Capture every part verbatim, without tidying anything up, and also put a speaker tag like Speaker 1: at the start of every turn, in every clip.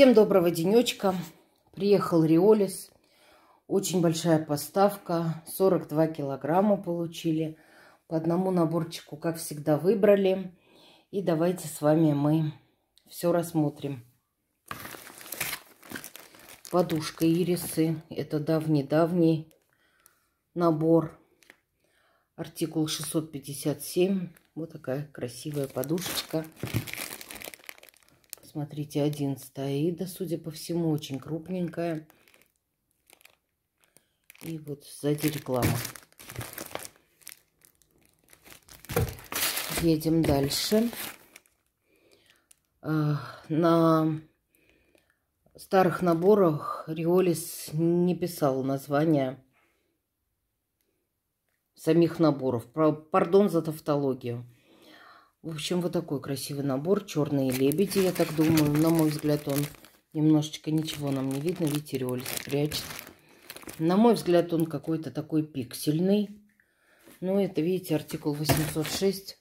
Speaker 1: Всем доброго денечка. Приехал Риолис. Очень большая поставка. сорок два килограмма получили. По одному наборчику, как всегда, выбрали. И давайте с вами мы все рассмотрим. Подушка ирисы. Это давний-давний набор. Артикул шестьсот пятьдесят семь. Вот такая красивая подушечка. Смотрите, одиннадцатая Аида, судя по всему, очень крупненькая. И вот сзади реклама. Едем дальше. На старых наборах Риолис не писал названия самих наборов. Пардон за тавтологию. В общем, вот такой красивый набор. Черные лебеди, я так думаю. На мой взгляд, он немножечко ничего нам не видно. Видите, Риолис прячет. На мой взгляд, он какой-то такой пиксельный. Но это, видите, артикул восемьсот шесть.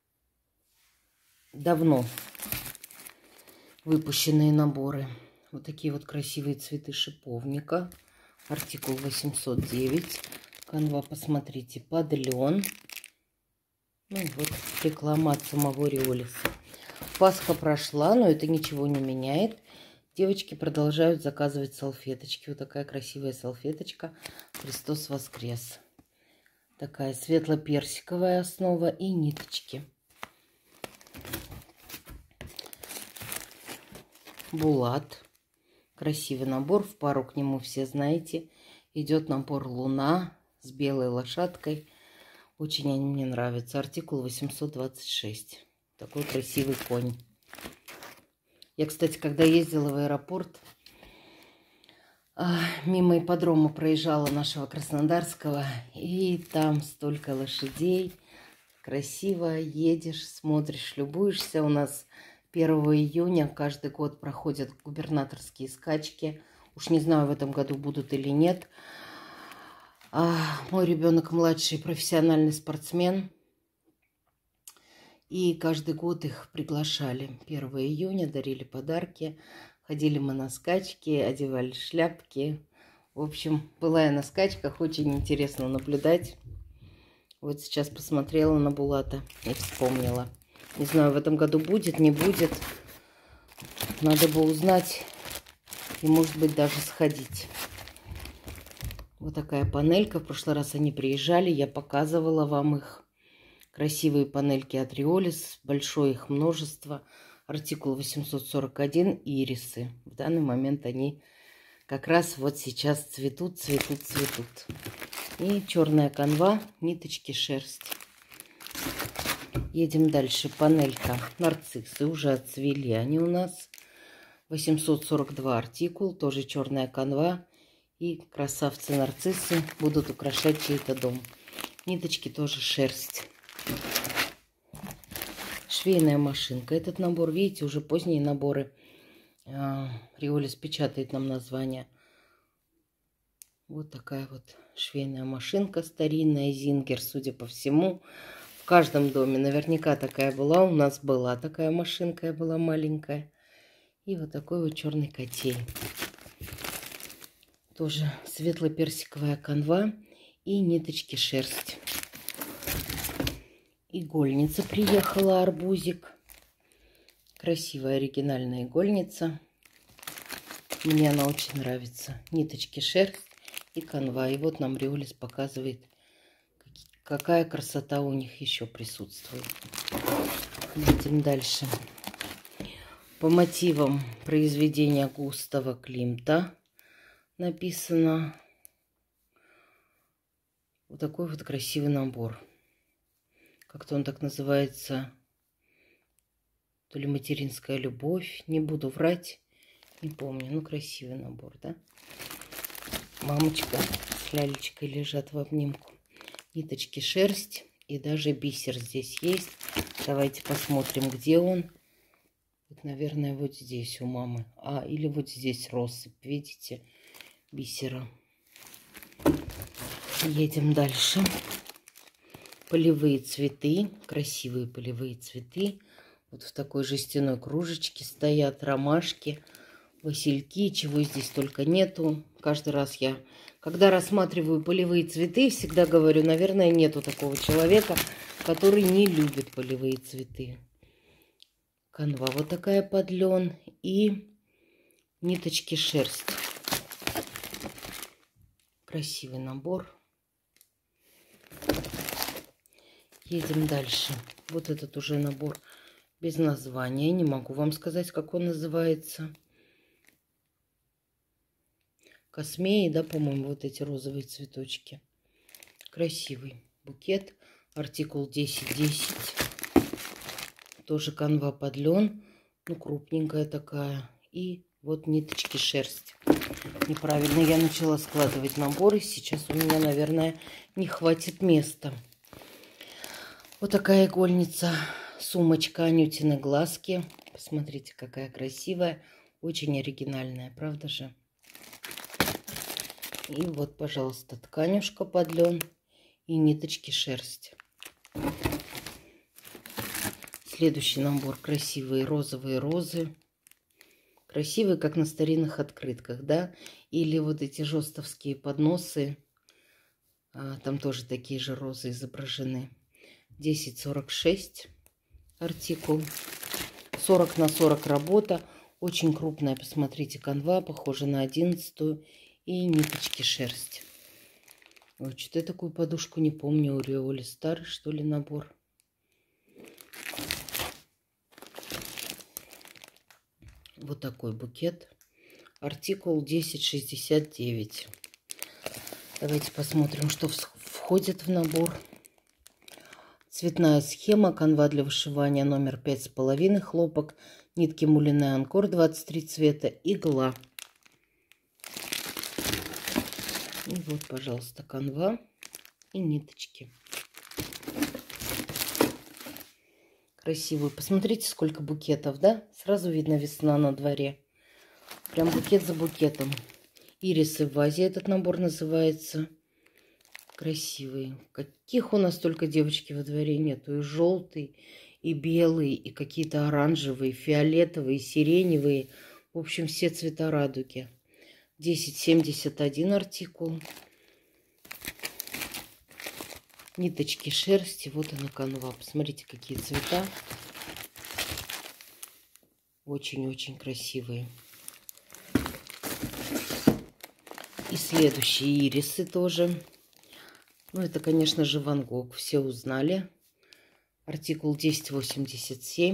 Speaker 1: Давно выпущенные наборы. Вот такие вот красивые цветы шиповника. Артикул восемьсот девять. Канва, посмотрите, под лен. Ну вот реклама от самого Риолиса. Пасха прошла, но это ничего не меняет. Девочки продолжают заказывать салфеточки. Вот такая красивая салфеточка. Христос воскрес. Такая светло-персиковая основа и ниточки. Булат. Красивый набор. В пару к нему все знаете. Идет набор Луна с белой лошадкой. Очень они мне нравятся. Артикул восемьсот двадцать шесть. Такой красивый конь. Я, кстати, когда ездила в аэропорт, мимо ипподрома проезжала нашего Краснодарского. И там столько лошадей. Красиво едешь, смотришь, любуешься. У нас первого июня каждый год проходят губернаторские скачки. Уж не знаю, в этом году будут или нет. А мой ребенок младший профессиональный спортсмен. И каждый год их приглашали. первого июня дарили подарки. Ходили мы на скачки, одевали шляпки. В общем, была я на скачках. Очень интересно наблюдать. Вот сейчас посмотрела на Булата и вспомнила. Не знаю, в этом году будет, не будет. Надо бы узнать и, может быть, даже сходить. Вот такая панелька. В прошлый раз они приезжали, я показывала вам их. Красивые панельки от Риолис. Большое их множество. Артикул восемьсот сорок один. Ирисы. В данный момент они как раз вот сейчас цветут, цветут, цветут. И черная канва, ниточки, шерсть. Едем дальше. Панелька. Нарциссы уже отцвели они у нас. восемьсот сорок два артикул. Тоже черная канва. И красавцы-нарциссы будут украшать чей-то дом. Ниточки тоже шерсть. Швейная машинка. Этот набор, видите, уже поздние наборы. Риолис печатает нам название. Вот такая вот швейная машинка старинная. Зингер, судя по всему. В каждом доме наверняка такая была. У нас была такая машинка, я была маленькая. И вот такой вот черный котей. Тоже светло-персиковая канва и ниточки шерсть. Игольница приехала, арбузик. Красивая оригинальная игольница. Мне она очень нравится. Ниточки шерсть и канва. И вот нам Риолис показывает, какая красота у них еще присутствует. Идем дальше. По мотивам произведения Густава Климта написано вот такой вот красивый набор. Как-то он так называется. То ли материнская любовь. Не буду врать. Не помню. Ну, красивый набор, да? Мамочка с лялечкой лежат в обнимку. Ниточки шерсть. И даже бисер здесь есть. Давайте посмотрим, где он. Вот, наверное, вот здесь у мамы. А, или вот здесь россыпь. Видите? Бисера. Едем дальше. Полевые цветы. Красивые полевые цветы. Вот в такой жестяной кружечке стоят ромашки. васильки, чего здесь только нету. Каждый раз я, когда рассматриваю полевые цветы, всегда говорю, наверное, нету такого человека, который не любит полевые цветы. Канва вот такая под лен и ниточки шерсть. Красивый набор. Едем дальше. Вот этот уже набор без названия. Не могу вам сказать, как он называется. Космеи, да, по-моему, вот эти розовые цветочки. Красивый букет. Артикул десять десять. Тоже канва под лен. Ну, крупненькая такая. И вот ниточки шерсть. Неправильно я начала складывать наборы. Сейчас у меня, наверное, не хватит места. Вот такая игольница. Сумочка Анютины глазки. Посмотрите, какая красивая. Очень оригинальная, правда же? И вот, пожалуйста, тканюшка под лен и ниточки шерсть. Следующий набор. Красивые розовые розы. Красивые, как на старинных открытках, да? Или вот эти жестовские подносы. А, там тоже такие же розы изображены. десять сорок шесть артикул. сорок на сорок работа. Очень крупная, посмотрите, канва. Похожа на одиннадцатую. И ниточки шерсть. Ой, что-то я такую подушку не помню. У Риоли старый, что ли, набор. Вот такой букет. Артикул десять шестьдесят девять. Давайте посмотрим, что входит в набор. Цветная схема. Канва для вышивания номер пять с половиной. Хлопок. Нитки мулине анкор двадцать три цвета. Игла. И вот, пожалуйста, канва и ниточки. Красивый. Посмотрите, сколько букетов, да? Сразу видно, весна на дворе. Прям букет за букетом. Ирисы в вазе этот набор называется. Красивые. Каких у нас только, девочки, во дворе нету. И желтый, и белый, и какие-то оранжевые, фиолетовые, сиреневые. В общем, все цвета радуги. десять семьдесят один артикул. Ниточки шерсти. Вот она канва. Посмотрите, какие цвета. Очень-очень красивые. И следующие ирисы тоже. Ну, это, конечно же, Ван Гог. Все узнали. Артикул десять восемьдесят семь.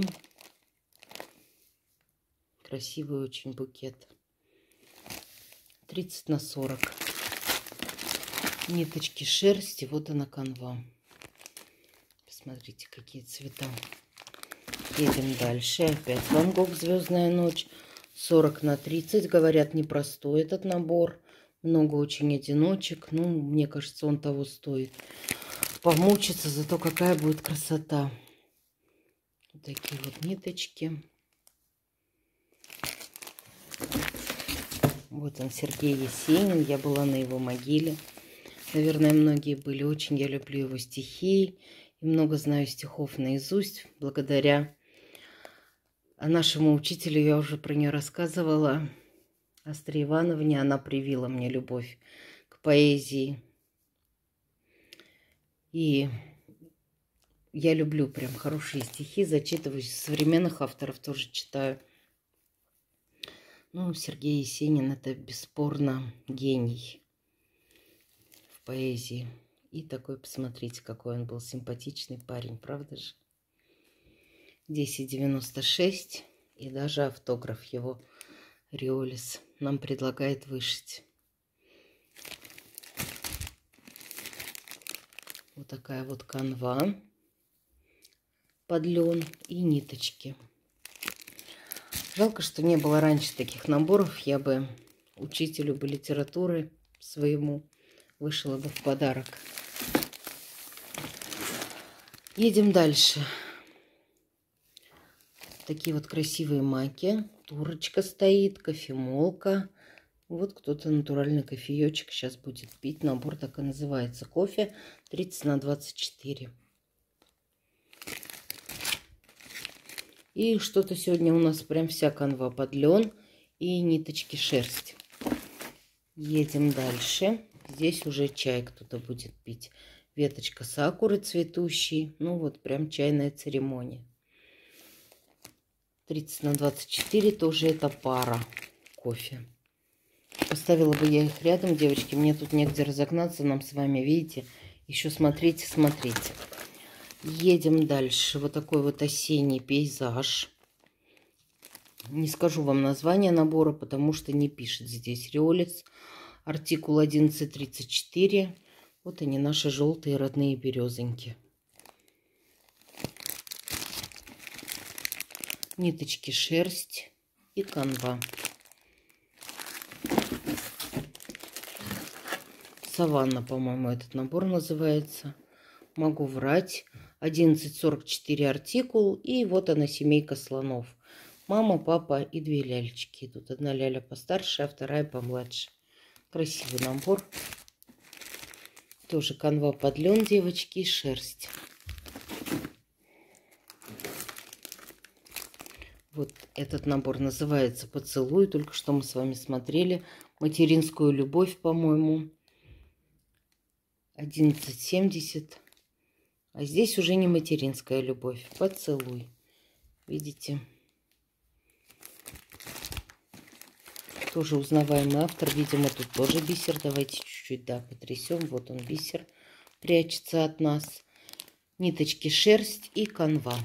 Speaker 1: Красивый очень букет. тридцать на сорок. Ниточки шерсти. Вот она канва. Посмотрите, какие цвета. Едем дальше. Опять Ван Гог «Звездная ночь». сорок на тридцать. Говорят, непростой этот набор. Много очень одиночек. Ну, мне кажется, он того стоит. Помучиться, зато какая будет красота. Вот такие вот ниточки. Вот он, Сергей Есенин. Я была на его могиле. Наверное, многие были. Очень я люблю его стихи. И много знаю стихов наизусть. Благодаря нашему учителю, я уже про нее рассказывала, Астре Ивановне. Она привила мне любовь к поэзии. И я люблю прям хорошие стихи. Зачитываюсь. Современных авторов тоже читаю. Ну, Сергей Есенин — это бесспорно гений в поэзии. И такой, посмотрите, какой он был симпатичный парень, правда же? десять девяносто шесть. И даже автограф его Риолис нам предлагает вышить. Вот такая вот канва под лен и ниточки. Жалко, что не было раньше таких наборов. Я бы учителю бы литературы своему вышила бы в подарок. Едем дальше. Такие вот красивые маки. Турочка стоит, кофемолка. Вот кто-то натуральный кофеечек сейчас будет пить. Набор так и называется. Кофе тридцать на двадцать четыре. И что-то сегодня у нас прям вся канва под лен и ниточки шерсть. Едем дальше. Здесь уже чай кто-то будет пить. Веточка сакуры цветущей. Ну вот прям чайная церемония. тридцать на двадцать четыре тоже это пара кофе. Поставила бы я их рядом, девочки. Мне тут негде разогнаться нам с вами, видите. Еще смотрите, смотрите. Едем дальше. Вот такой вот осенний пейзаж. Не скажу вам название набора, потому что не пишет здесь. Риоликс. Артикул одиннадцать тридцать четыре. Вот они, наши желтые родные березоньки. Ниточки шерсть и канва. Саванна, по-моему, этот набор называется. Могу врать. одиннадцать сорок четыре артикул. И вот она, семейка слонов. Мама, папа и две лялечки. Тут одна ляля постарше, а вторая помладше. Красивый набор. Тоже канва под лен, девочки, и шерсть. Вот этот набор называется «Поцелуй». Только что мы с вами смотрели. Материнскую любовь, по-моему. одиннадцать семьдесят. А здесь уже не материнская любовь. Поцелуй. Видите? Тоже узнаваемый автор. Видимо, тут тоже бисер. Давайте чуть-чуть, да, потрясем. Вот он, бисер. Прячется от нас. Ниточки шерсть и канва.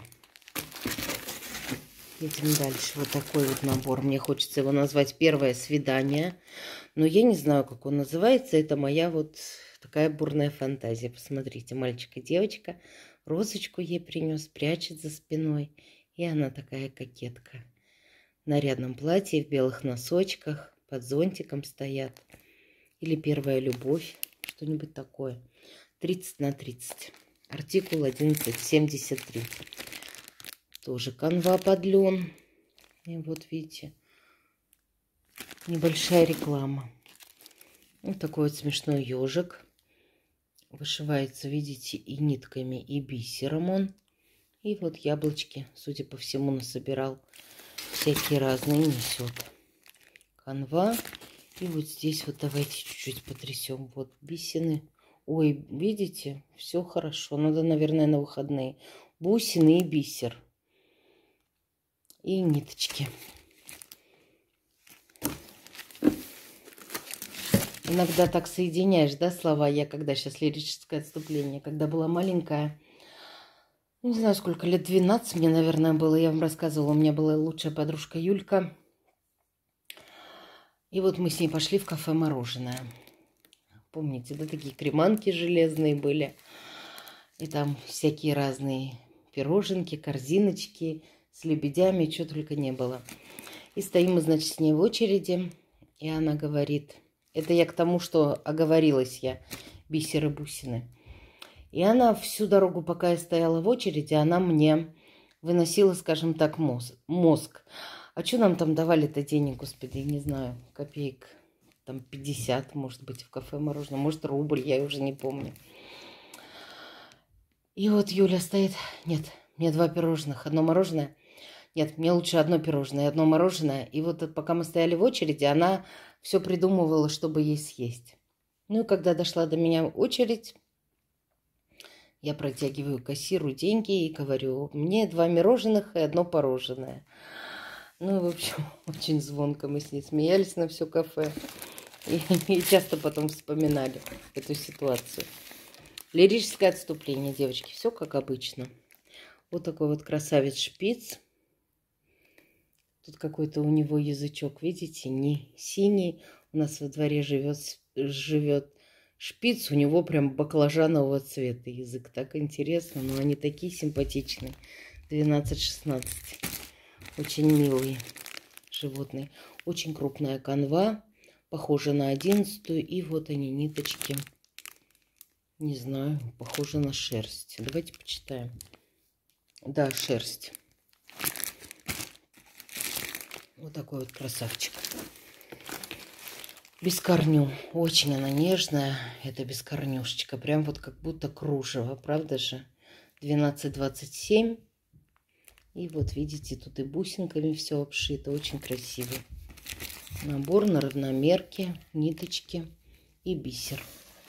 Speaker 1: Едем дальше. Вот такой вот набор. Мне хочется его назвать «Первое свидание». Но я не знаю, как он называется. Это моя вот такая бурная фантазия. Посмотрите, мальчик и девочка. Розочку ей принес, прячет за спиной. И она такая кокетка. В нарядном платье, в белых носочках, под зонтиком стоят. Или «Первая любовь», что-нибудь такое. тридцать на тридцать. Артикул одиннадцать семьдесят три. Тоже канва под лен. И вот видите, небольшая реклама. Вот такой вот смешной ежик. Вышивается, видите, и нитками, и бисером он. И вот яблочки, судя по всему, насобирал. Всякие разные несет. Канва. И вот здесь вот давайте чуть-чуть потрясем. Вот бисины. Ой, видите, все хорошо. Надо, наверное, на выходные. Бусины и бисер. И ниточки. Иногда так соединяешь, да, слова. Я когда сейчас лирическое отступление, когда была маленькая, не знаю, сколько лет, двенадцать мне, наверное, было, я вам рассказывала, у меня была лучшая подружка Юлька. И вот мы с ней пошли в кафе «Мороженое». Помните, да, такие креманки железные были. И там всякие разные пироженки, корзиночки с лебедями, чего только не было. И стоим мы, значит, с ней в очереди, и она говорит... Это я к тому, что оговорилась я, бисеры-бусины. И она всю дорогу, пока я стояла в очереди, она мне выносила, скажем так, мозг. мозг. А что нам там давали-то денег, господи, не знаю, копеек, там пятьдесят, может быть, в кафе «Мороженое», может, рубль, я уже не помню. И вот Юля стоит, нет, мне два пирожных, одно мороженое. Нет, мне лучше одно пирожное и одно мороженое. И вот пока мы стояли в очереди, она все придумывала, чтобы ей съесть. Ну и когда дошла до меня очередь, я протягиваю кассиру деньги и говорю, мне два мороженых и одно пороженое. Ну, в общем, очень звонко мы с ней смеялись на все кафе. И, и часто потом вспоминали эту ситуацию. Лирическое отступление, девочки. Все как обычно. Вот такой вот красавец-шпиц. Тут какой-то у него язычок, видите, не синий. У нас во дворе живет, живет шпиц, у него прям баклажанового цвета язык. Так интересно, но они такие симпатичные. двенадцать шестнадцать. Очень милые животные. Очень крупная канва, похожа на одиннадцатую. И вот они, ниточки. Не знаю, похожа на шерсть. Давайте почитаем. Да, шерсть. Вот такой вот красавчик. Без корню. Очень она нежная. Это бескорнюшечка. Прям вот как будто кружево. Правда же? двенадцать двадцать семь. И вот видите, тут и бусинками все обшито. Очень красивый. Набор на равномерке, ниточки и бисер.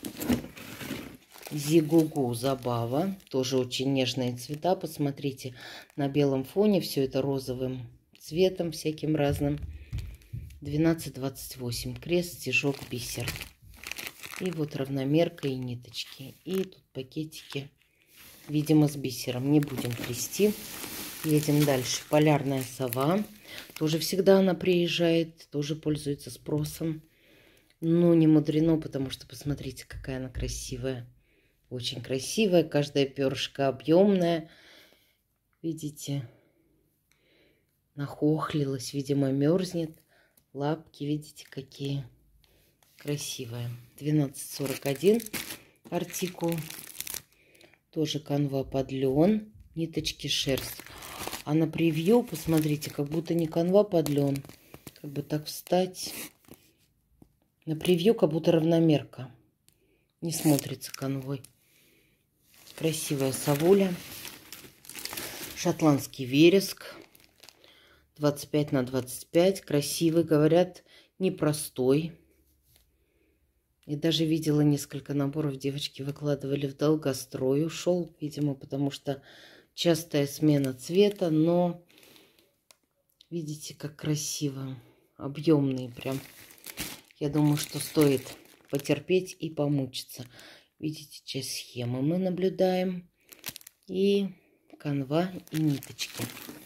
Speaker 1: Зигугу Забава. Тоже очень нежные цвета. Посмотрите, на белом фоне все это розовым цветом, всяким разным. двенадцать двадцать восемь. Крест, стежок, бисер. И вот равномерка и ниточки. И тут пакетики, видимо, с бисером. Не будем плести. Едем дальше. Полярная сова. Тоже всегда она приезжает. Тоже пользуется спросом. Но не мудрено, потому что посмотрите, какая она красивая. Очень красивая. Каждая перышко объемная. Видите? Нахохлилась. Видимо, мерзнет. Лапки, видите, какие красивые. двенадцать сорок один артикул. Тоже канва под лен. Ниточки шерсть. А на превью, посмотрите, как будто не канва под лен. Как бы так встать. На превью как будто равномерка. Не смотрится канвой. Красивая совуля. Шотландский вереск. двадцать пять на двадцать пять. Красивый, говорят, непростой. И даже видела несколько наборов, девочки выкладывали в долгострой. Ушел, видимо, потому что частая смена цвета, но видите, как красиво. Объемный прям. Я думаю, что стоит потерпеть и помучиться. Видите, часть схемы мы наблюдаем. И канва, и ниточки.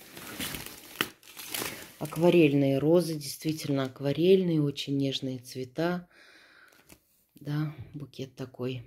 Speaker 1: Акварельные розы. Действительно акварельные, очень нежные цвета. Да, букет такой.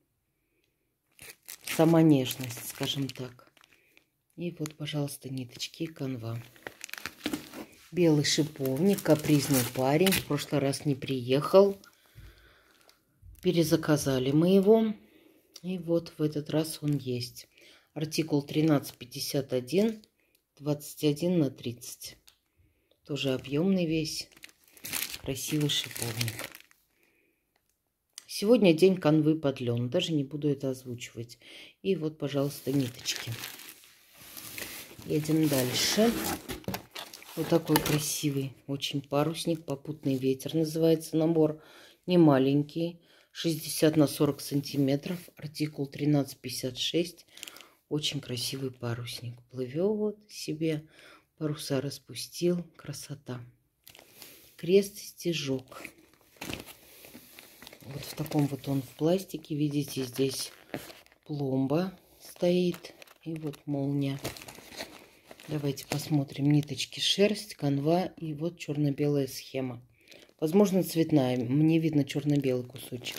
Speaker 1: Сама нежность, скажем так. И вот, пожалуйста, ниточки и канва. Белый шиповник, капризный парень. В прошлый раз не приехал. Перезаказали мы его. И вот в этот раз он есть. Артикул тринадцать пятьдесят один, двадцать один на тридцать. Тоже объемный весь. Красивый шиповник. Сегодня день канвы под лен. Даже не буду это озвучивать. И вот, пожалуйста, ниточки. Едем дальше. Вот такой красивый очень парусник. Попутный ветер называется набор. Не маленький. шестьдесят на сорок сантиметров. Артикул тринадцать пятьдесят шесть. Очень красивый парусник. Плывет себе. Паруса распустил. Красота. Крест, стежок. Вот в таком вот он в пластике. Видите, здесь пломба стоит. И вот молния. Давайте посмотрим. Ниточки шерсть, канва. И вот черно-белая схема. Возможно, цветная. Мне видно черно-белый кусочек.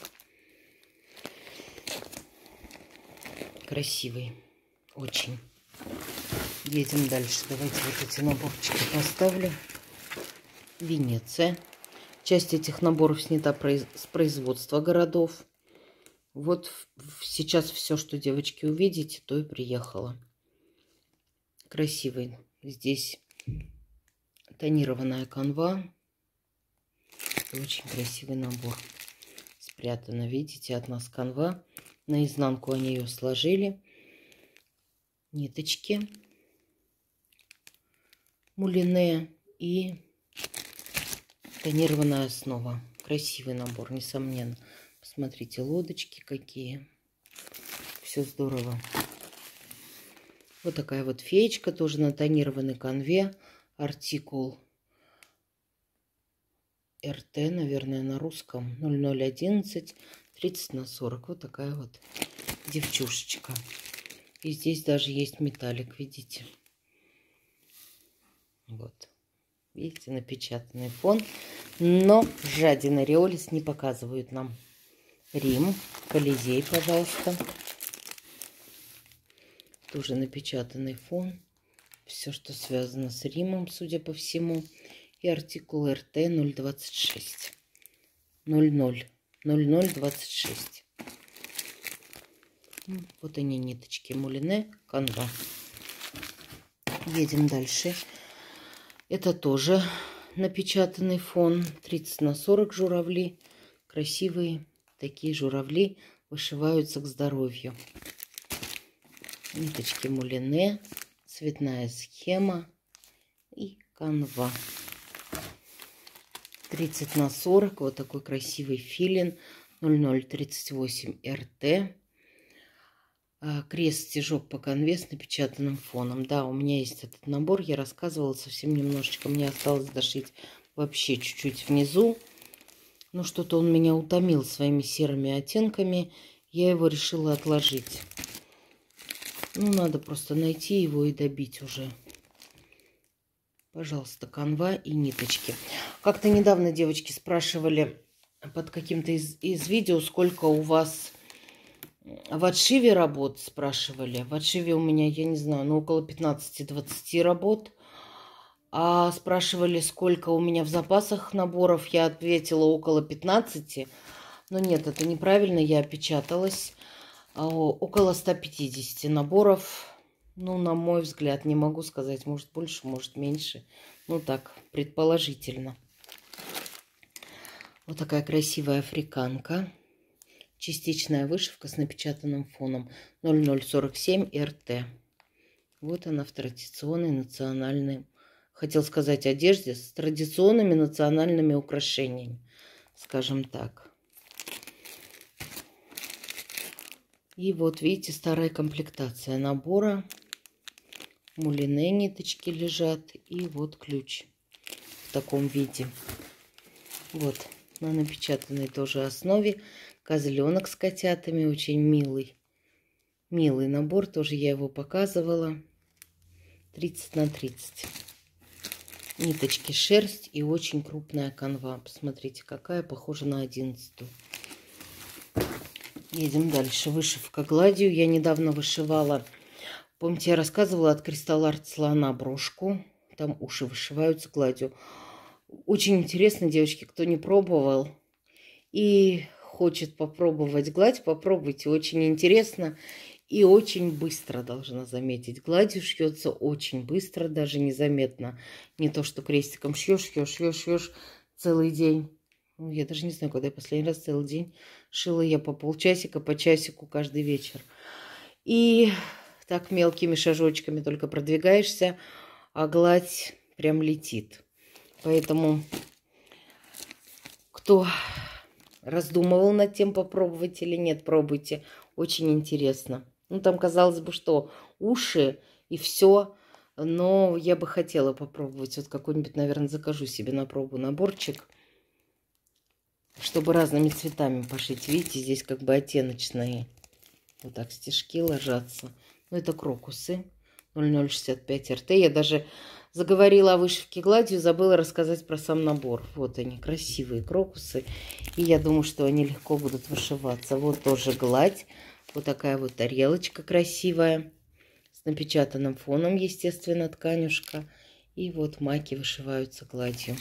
Speaker 1: Красивый. Очень. Едем дальше. Давайте вот эти наборчики поставлю. Венеция. Часть этих наборов снята с производства городов. Вот сейчас все, что, девочки, увидите, то и приехало. Красивый. Здесь тонированная канва. Очень красивый набор. Спрятано, видите, от нас канва. Наизнанку они ее сложили. Ниточки. Мулине и тонированная основа. Красивый набор, несомненно. Посмотрите, лодочки какие. Все здорово. Вот такая вот феечка, тоже на тонированной канве. Артикул эр тэ, наверное, на русском. ноль ноль одиннадцать, тридцать на сорок. Вот такая вот девчушечка. И здесь даже есть металлик, видите? Вот. Видите, напечатанный фон. Но жадина Риолис не показывают нам. Рим, Колизей, пожалуйста. Тоже напечатанный фон. Все, что связано с Римом, судя по всему. И артикул эр тэ ноль двадцать шесть. ноль ноль. ноль ноль двадцать шесть. Вот они, ниточки мулине, канва. Едем дальше. Это тоже напечатанный фон. тридцать на сорок журавли. Красивые такие журавли вышиваются к здоровью. Ниточки мулине. Цветная схема. И канва. тридцать на сорок. Вот такой красивый филин. ноль ноль тридцать восемь эр тэ. Крест-стежок по конве с напечатанным фоном. Да, у меня есть этот набор. Я рассказывала совсем немножечко. Мне осталось дошить вообще чуть-чуть внизу. Но что-то он меня утомил своими серыми оттенками. Я его решила отложить. Ну, надо просто найти его и добить уже. Пожалуйста, канва и ниточки. Как-то недавно девочки спрашивали под каким-то из, из видео, сколько у вас в отшиве работ, спрашивали. В отшиве у меня, я не знаю, ну, около пятнадцати-двадцати работ. А спрашивали, сколько у меня в запасах наборов. Я ответила около пятнадцати. Но нет, это неправильно, я опечаталась. Около ста пятидесяти наборов. Ну, на мой взгляд, не могу сказать. Может больше, может меньше. Ну, так, предположительно. Вот такая красивая африканка. Частичная вышивка с напечатанным фоном. ноль ноль сорок семь эр тэ. Вот она в традиционной национальной, хотел сказать, одежде с традиционными национальными украшениями, скажем так. И вот видите, старая комплектация набора. Мулине ниточки лежат. И вот ключ в таком виде. Вот на напечатанной тоже основе. Козленок с котятами. Очень милый. Милый набор. Тоже я его показывала. тридцать на тридцать. Ниточки шерсть и очень крупная канва. Посмотрите, какая, похожа на одиннадцатую. Едем дальше. Вышивка гладью. Я недавно вышивала, помните, я рассказывала от Crystal Art слона брошку. Там уши вышиваются гладью. Очень интересно, девочки, кто не пробовал и хочет попробовать гладь, попробуйте. Очень интересно и очень быстро, должна заметить. Гладью шьется очень быстро, даже незаметно. Не то, что крестиком шьешь, шьешь, шьешь, шьешь целый день. Ну, я даже не знаю, когда я последний раз целый день шила. Я по полчасика, по часику каждый вечер. И так мелкими шажочками только продвигаешься, а гладь прям летит. Поэтому, кто раздумывал над тем, попробовать или нет, пробуйте. Очень интересно. Ну, там, казалось бы, что уши и все. Но я бы хотела попробовать. Вот какой-нибудь, наверное, закажу себе на пробу наборчик, чтобы разными цветами пошить. Видите, здесь как бы оттеночные. Вот так стежки ложатся. Ну, это крокусы. ноль ноль шестьдесят пять эр тэ. Я даже заговорила о вышивке гладью, забыла рассказать про сам набор. Вот они, красивые крокусы. И я думаю, что они легко будут вышиваться. Вот тоже гладь. Вот такая вот тарелочка красивая. С напечатанным фоном, естественно, тканюшка. И вот маки вышиваются гладью.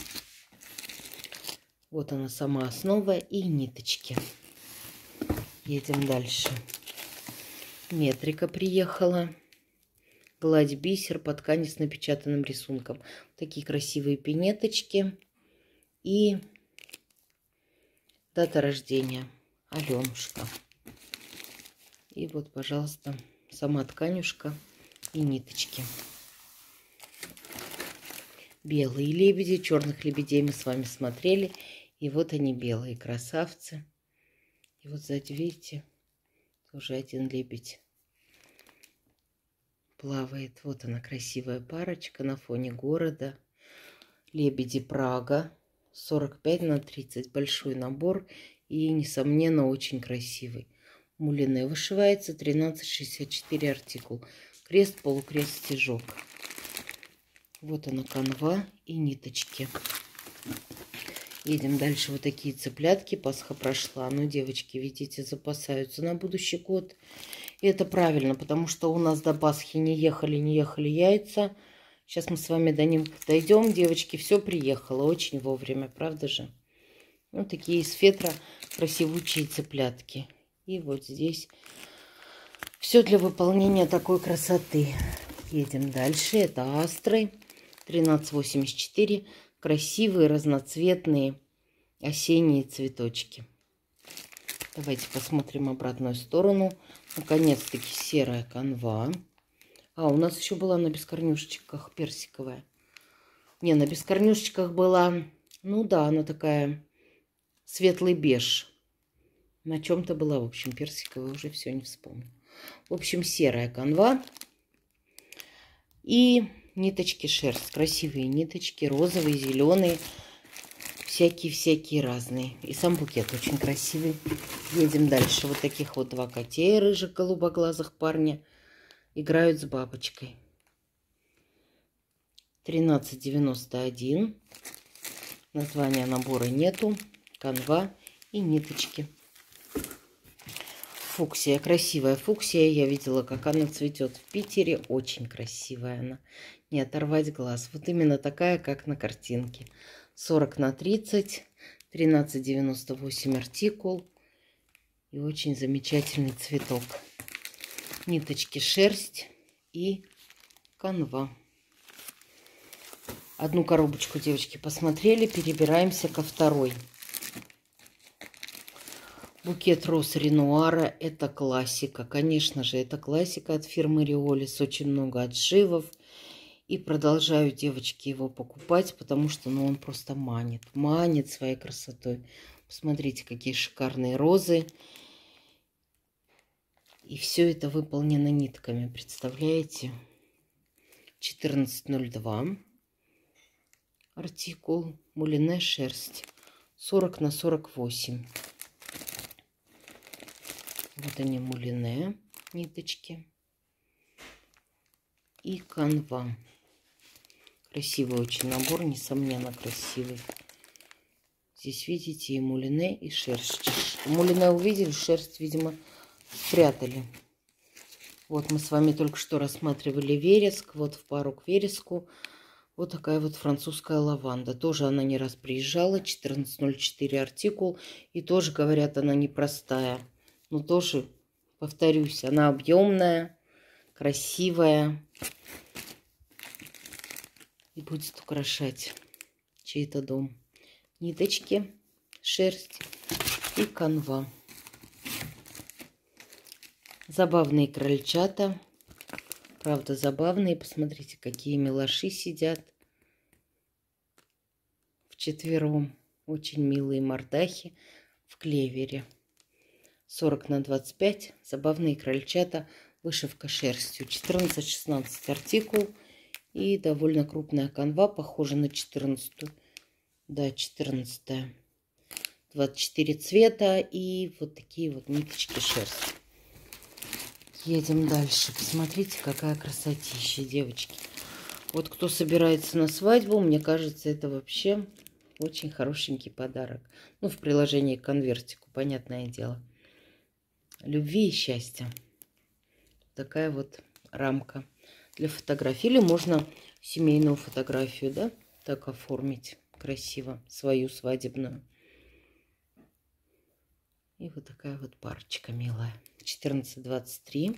Speaker 1: Вот она сама основа и ниточки. Едем дальше. Метрика приехала. Гладь бисер по ткани с напечатанным рисунком. Такие красивые пинеточки. И дата рождения. Аленушка. И вот, пожалуйста, сама тканюшка и ниточки. Белые лебеди. Черных лебедей мы с вами смотрели. И вот они, белые красавцы. И вот сзади, видите, тоже один лебедь плавает. Вот она, красивая парочка на фоне города. Лебеди Прага. сорок пять на тридцать. Большой набор. И, несомненно, очень красивый. Мулине вышивается. тринадцать шестьдесят четыре артикул. Крест, полукрест, стежок. Вот она, канва и ниточки. Едем дальше. Вот такие цыплятки. Пасха прошла. Ну, девочки, видите, запасаются на будущий год. И это правильно, потому что у нас до Пасхи не ехали, не ехали яйца. Сейчас мы с вами до них дойдем. Девочки, все приехало очень вовремя, правда же? Вот такие из фетра красивучие цыплятки. И вот здесь все для выполнения такой красоты. Едем дальше. Это астры. тринадцать восемьдесят четыре. Красивые разноцветные осенние цветочки. Давайте посмотрим обратную сторону. Наконец-таки серая канва. А, у нас еще была на бескорнюшечках персиковая. Не, на бескорнюшечках была Ну да, она такая светлый беж. На чем-то была, в общем, персиковая, уже все не вспомню. В общем, серая канва. И ниточки шерсть. Красивые ниточки, розовые, зеленые. Всякие-всякие разные. И сам букет очень красивый. Едем дальше. Вот таких вот два котея рыжих голубоглазых парня играют с бабочкой. тринадцать девяносто один. Названия набора нету. Канва и ниточки. Фуксия. Красивая фуксия. Я видела, как она цветет в Питере. Очень красивая она. Не оторвать глаз. Вот именно такая, как на картинке. сорок на тридцать. тринадцать девяносто восемь артикул. И очень замечательный цветок. Ниточки шерсть и канва. Одну коробочку, девочки, посмотрели. Перебираемся ко второй. Букет роз Ренуара. Это классика. Конечно же, это классика от фирмы Риолис. Очень много отшивов. И продолжаю, девочки, его покупать, потому что ну, он просто манит. Манит своей красотой. Посмотрите, какие шикарные розы. И все это выполнено нитками. Представляете? четырнадцать ноль два. Артикул. Мулине шерсть. сорок на сорок восемь. Вот они, мулине ниточки. И канва. Красивый очень набор, несомненно красивый. Здесь видите и мулине, и шерсть. Мулине увидели, шерсть, видимо, спрятали. Вот мы с вами только что рассматривали вереск. Вот в пару к вереску вот такая вот французская лаванда. Тоже она не раз приезжала. четырнадцать ноль четыре артикул. И тоже, говорят, она непростая. Но тоже, повторюсь, она объемная, красивая. И будет украшать чей-то дом. Ниточки, шерсть и канва. Забавные крольчата. Правда, забавные. Посмотрите, какие милаши сидят вчетвером. Очень милые мордахи в клевере. сорок на двадцать пять. Забавные крольчата. Вышивка шерстью. четырнадцать шестнадцать артикул. И довольно крупная канва. Похожа на четырнадцатую. Да, четырнадцатая. двадцать четыре цвета. И вот такие вот ниточки шерсти. Едем дальше. Посмотрите, какая красотища, девочки. Вот кто собирается на свадьбу, мне кажется, это вообще очень хорошенький подарок. Ну, в приложении к конвертику, понятное дело. Любви и счастья. Такая вот рамка для фотографий. Или можно семейную фотографию, да, так оформить красиво, свою свадебную. И вот такая вот парочка милая. четырнадцать двадцать три.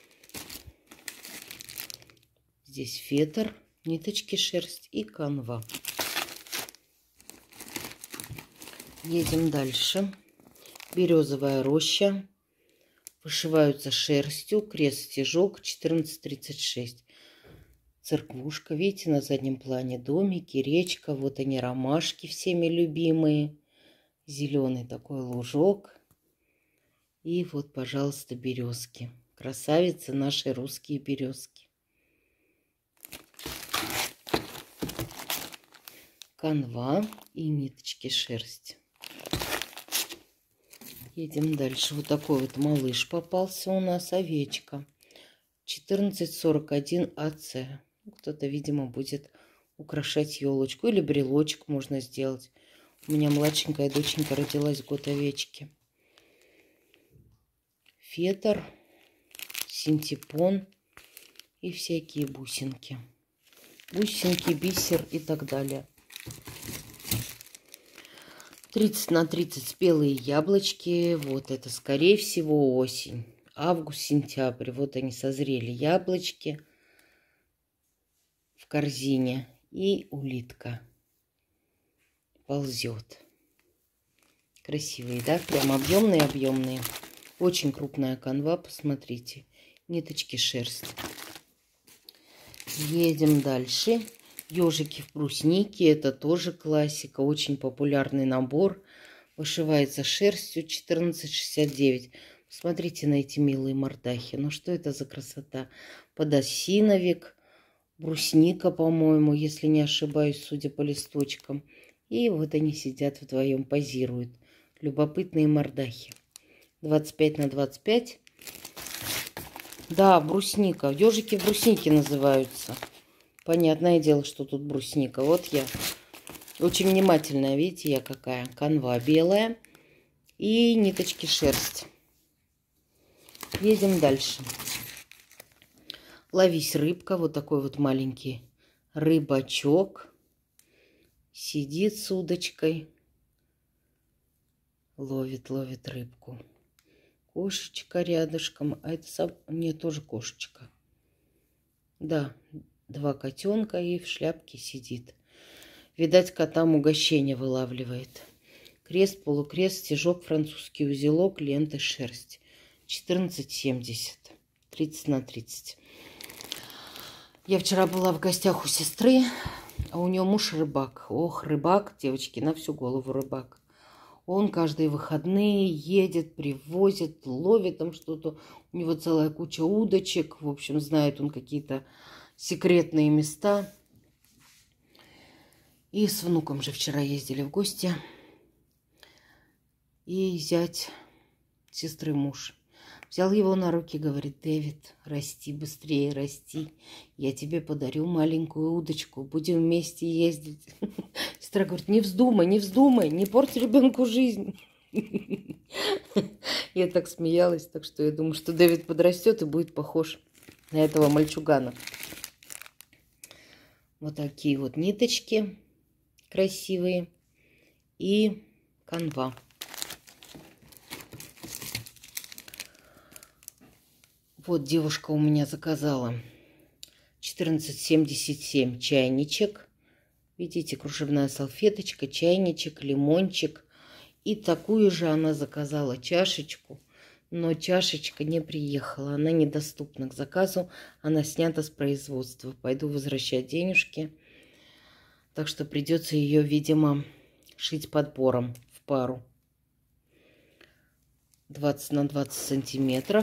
Speaker 1: Здесь фетр, ниточки шерсть и канва. Едем дальше. Березовая роща. Вышиваются шерстью. Крест-стежок четырнадцать тридцать шесть. Церквушка. Видите, на заднем плане домики, речка. Вот они, ромашки всеми любимые. Зеленый такой лужок. И вот, пожалуйста, березки. Красавицы наши русские березки. Канва и ниточки шерсть. Едем дальше. Вот такой вот малыш попался у нас, овечка. четырнадцать сорок один а цэ. Кто-то, видимо, будет украшать елочку. Или брелочек можно сделать. У меня младшенькая доченька родилась в год овечки. Фетр, синтепон и всякие бусинки. Бусинки, бисер и так далее. тридцать на тридцать спелые яблочки. Вот это, скорее всего, осень. Август, сентябрь. Вот они созрели, яблочки в корзине. И улитка ползет. Красивые, да? Прям объемные-объемные. Очень крупная канва, посмотрите. Ниточки шерсть. Едем дальше. Ежики в бруснике, это тоже классика, очень популярный набор. Вышивается шерстью четырнадцать шестьдесят девять. Посмотрите на эти милые мордахи. Ну что это за красота? Подосиновик, брусника, по-моему, если не ошибаюсь, судя по листочкам. И вот они сидят вдвоем, позируют. Любопытные мордахи. двадцать пять на двадцать пять. Да, брусника. Ежики в бруснике называются. Понятное дело, что тут брусника. Вот я. Очень внимательная. Видите, я какая. Канва белая. И ниточки шерсть. Едем дальше. Ловись, рыбка. Вот такой вот маленький рыбачок. Сидит с удочкой. Ловит, ловит рыбку. Кошечка рядышком. А это сам... Нет, тоже кошечка. Да, два котенка и в шляпке сидит. Видать, котам угощение вылавливает. Крест, полукрест, стежок, французский узелок, лента, шерсть. четырнадцать семьдесят. тридцать на тридцать. Я вчера была в гостях у сестры, а у нее муж рыбак. Ох, рыбак, девочки, на всю голову рыбак. Он каждые выходные едет, привозит, ловит там что-то. У него целая куча удочек. В общем, знает он какие-то секретные места. И с внуком же вчера ездили в гости. И зять сестры муж взял его на руки, говорит: Дэвид, расти быстрее, расти. Я тебе подарю маленькую удочку, будем вместе ездить. Сестра говорит: не вздумай, не вздумай, не порть ребенку жизнь. Я так смеялась, так что я думаю, что Дэвид подрастет и будет похож на этого мальчугана. Вот такие вот ниточки красивые и канва. Вот девушка у меня заказала четырнадцать семьдесят семь чайничек. Видите, кружевная салфеточка, чайничек, лимончик. И такую же она заказала чашечку, но чашечка не приехала. Она недоступна к заказу, она снята с производства. Пойду возвращать денежки. Так что придется ее, видимо, шить подбором в пару. двадцать на двадцать сантиметров.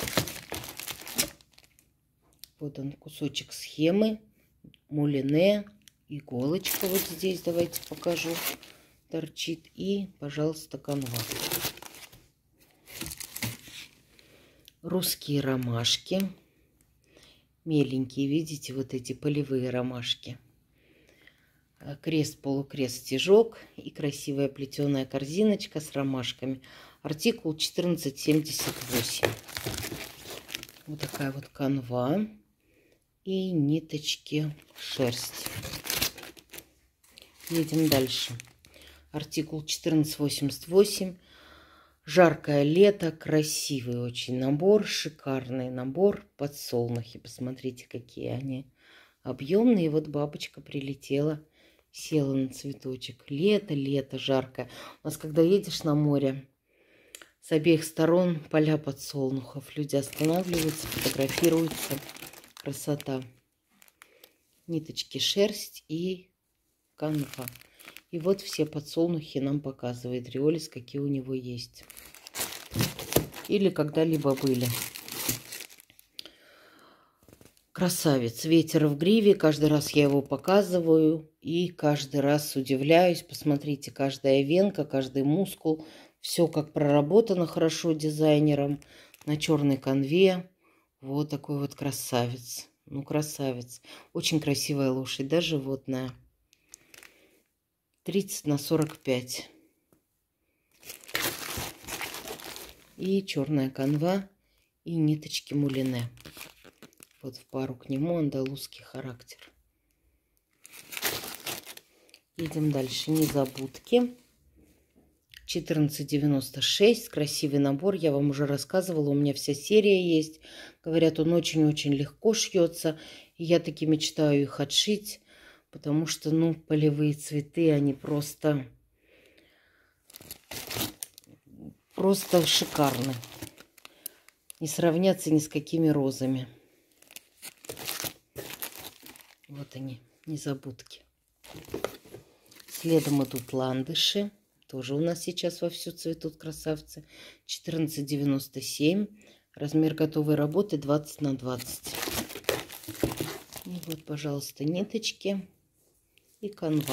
Speaker 1: Вот он, кусочек схемы, мулине, иголочка вот здесь, давайте покажу, торчит. И, пожалуйста, канва. Русские ромашки. Меленькие, видите, вот эти полевые ромашки. Крест, полукрест, стежок и красивая плетеная корзиночка с ромашками. Артикул четырнадцать семьдесят восемь. Вот такая вот канва. И ниточки шерсть. Едем дальше. Артикул четырнадцать восемьдесят восемь. Жаркое лето. Красивый очень набор. Шикарный набор. Подсолнухи. Посмотрите, какие они объемные. Вот бабочка прилетела. Села на цветочек. Лето, лето, жаркое. У нас, когда едешь на море, с обеих сторон поля подсолнухов. Люди останавливаются, фотографируются. Красота. Ниточки шерсть и канва. И вот все подсолнухи нам показывает Риолис, какие у него есть. Или когда-либо были. Красавец. Ветер в гриве. Каждый раз я его показываю. И каждый раз удивляюсь. Посмотрите, каждая венка, каждый мускул. Все как проработано хорошо дизайнером. На черной канве. Вот такой вот красавец. Ну, красавец. Очень красивая лошадь. Да, животное. тридцать на сорок пять. И черная канва. И ниточки мулине. Вот в пару к нему андалузский характер. Едем дальше. Незабудки. четырнадцать девяносто шесть. Красивый набор. Я вам уже рассказывала. У меня вся серия есть. Говорят, он очень-очень легко шьется. И я таки мечтаю их отшить. Потому что, ну, полевые цветы, они просто... Просто шикарны. Не сравнятся ни с какими розами. Вот они. незабудки. Следом идут ландыши. Тоже у нас сейчас вовсю цветут красавцы. четырнадцать девяносто семь. Размер готовой работы двадцать на двадцать. И вот, пожалуйста, ниточки и канва.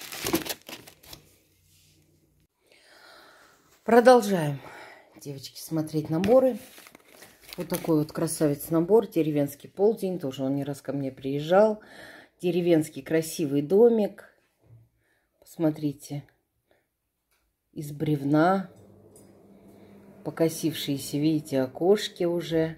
Speaker 1: Продолжаем, девочки, смотреть наборы. Вот такой вот красавец набор. Деревенский полдень. Тоже он не раз ко мне приезжал. Деревенский красивый домик. Посмотрите. Из бревна. Покосившиеся, видите, окошки уже.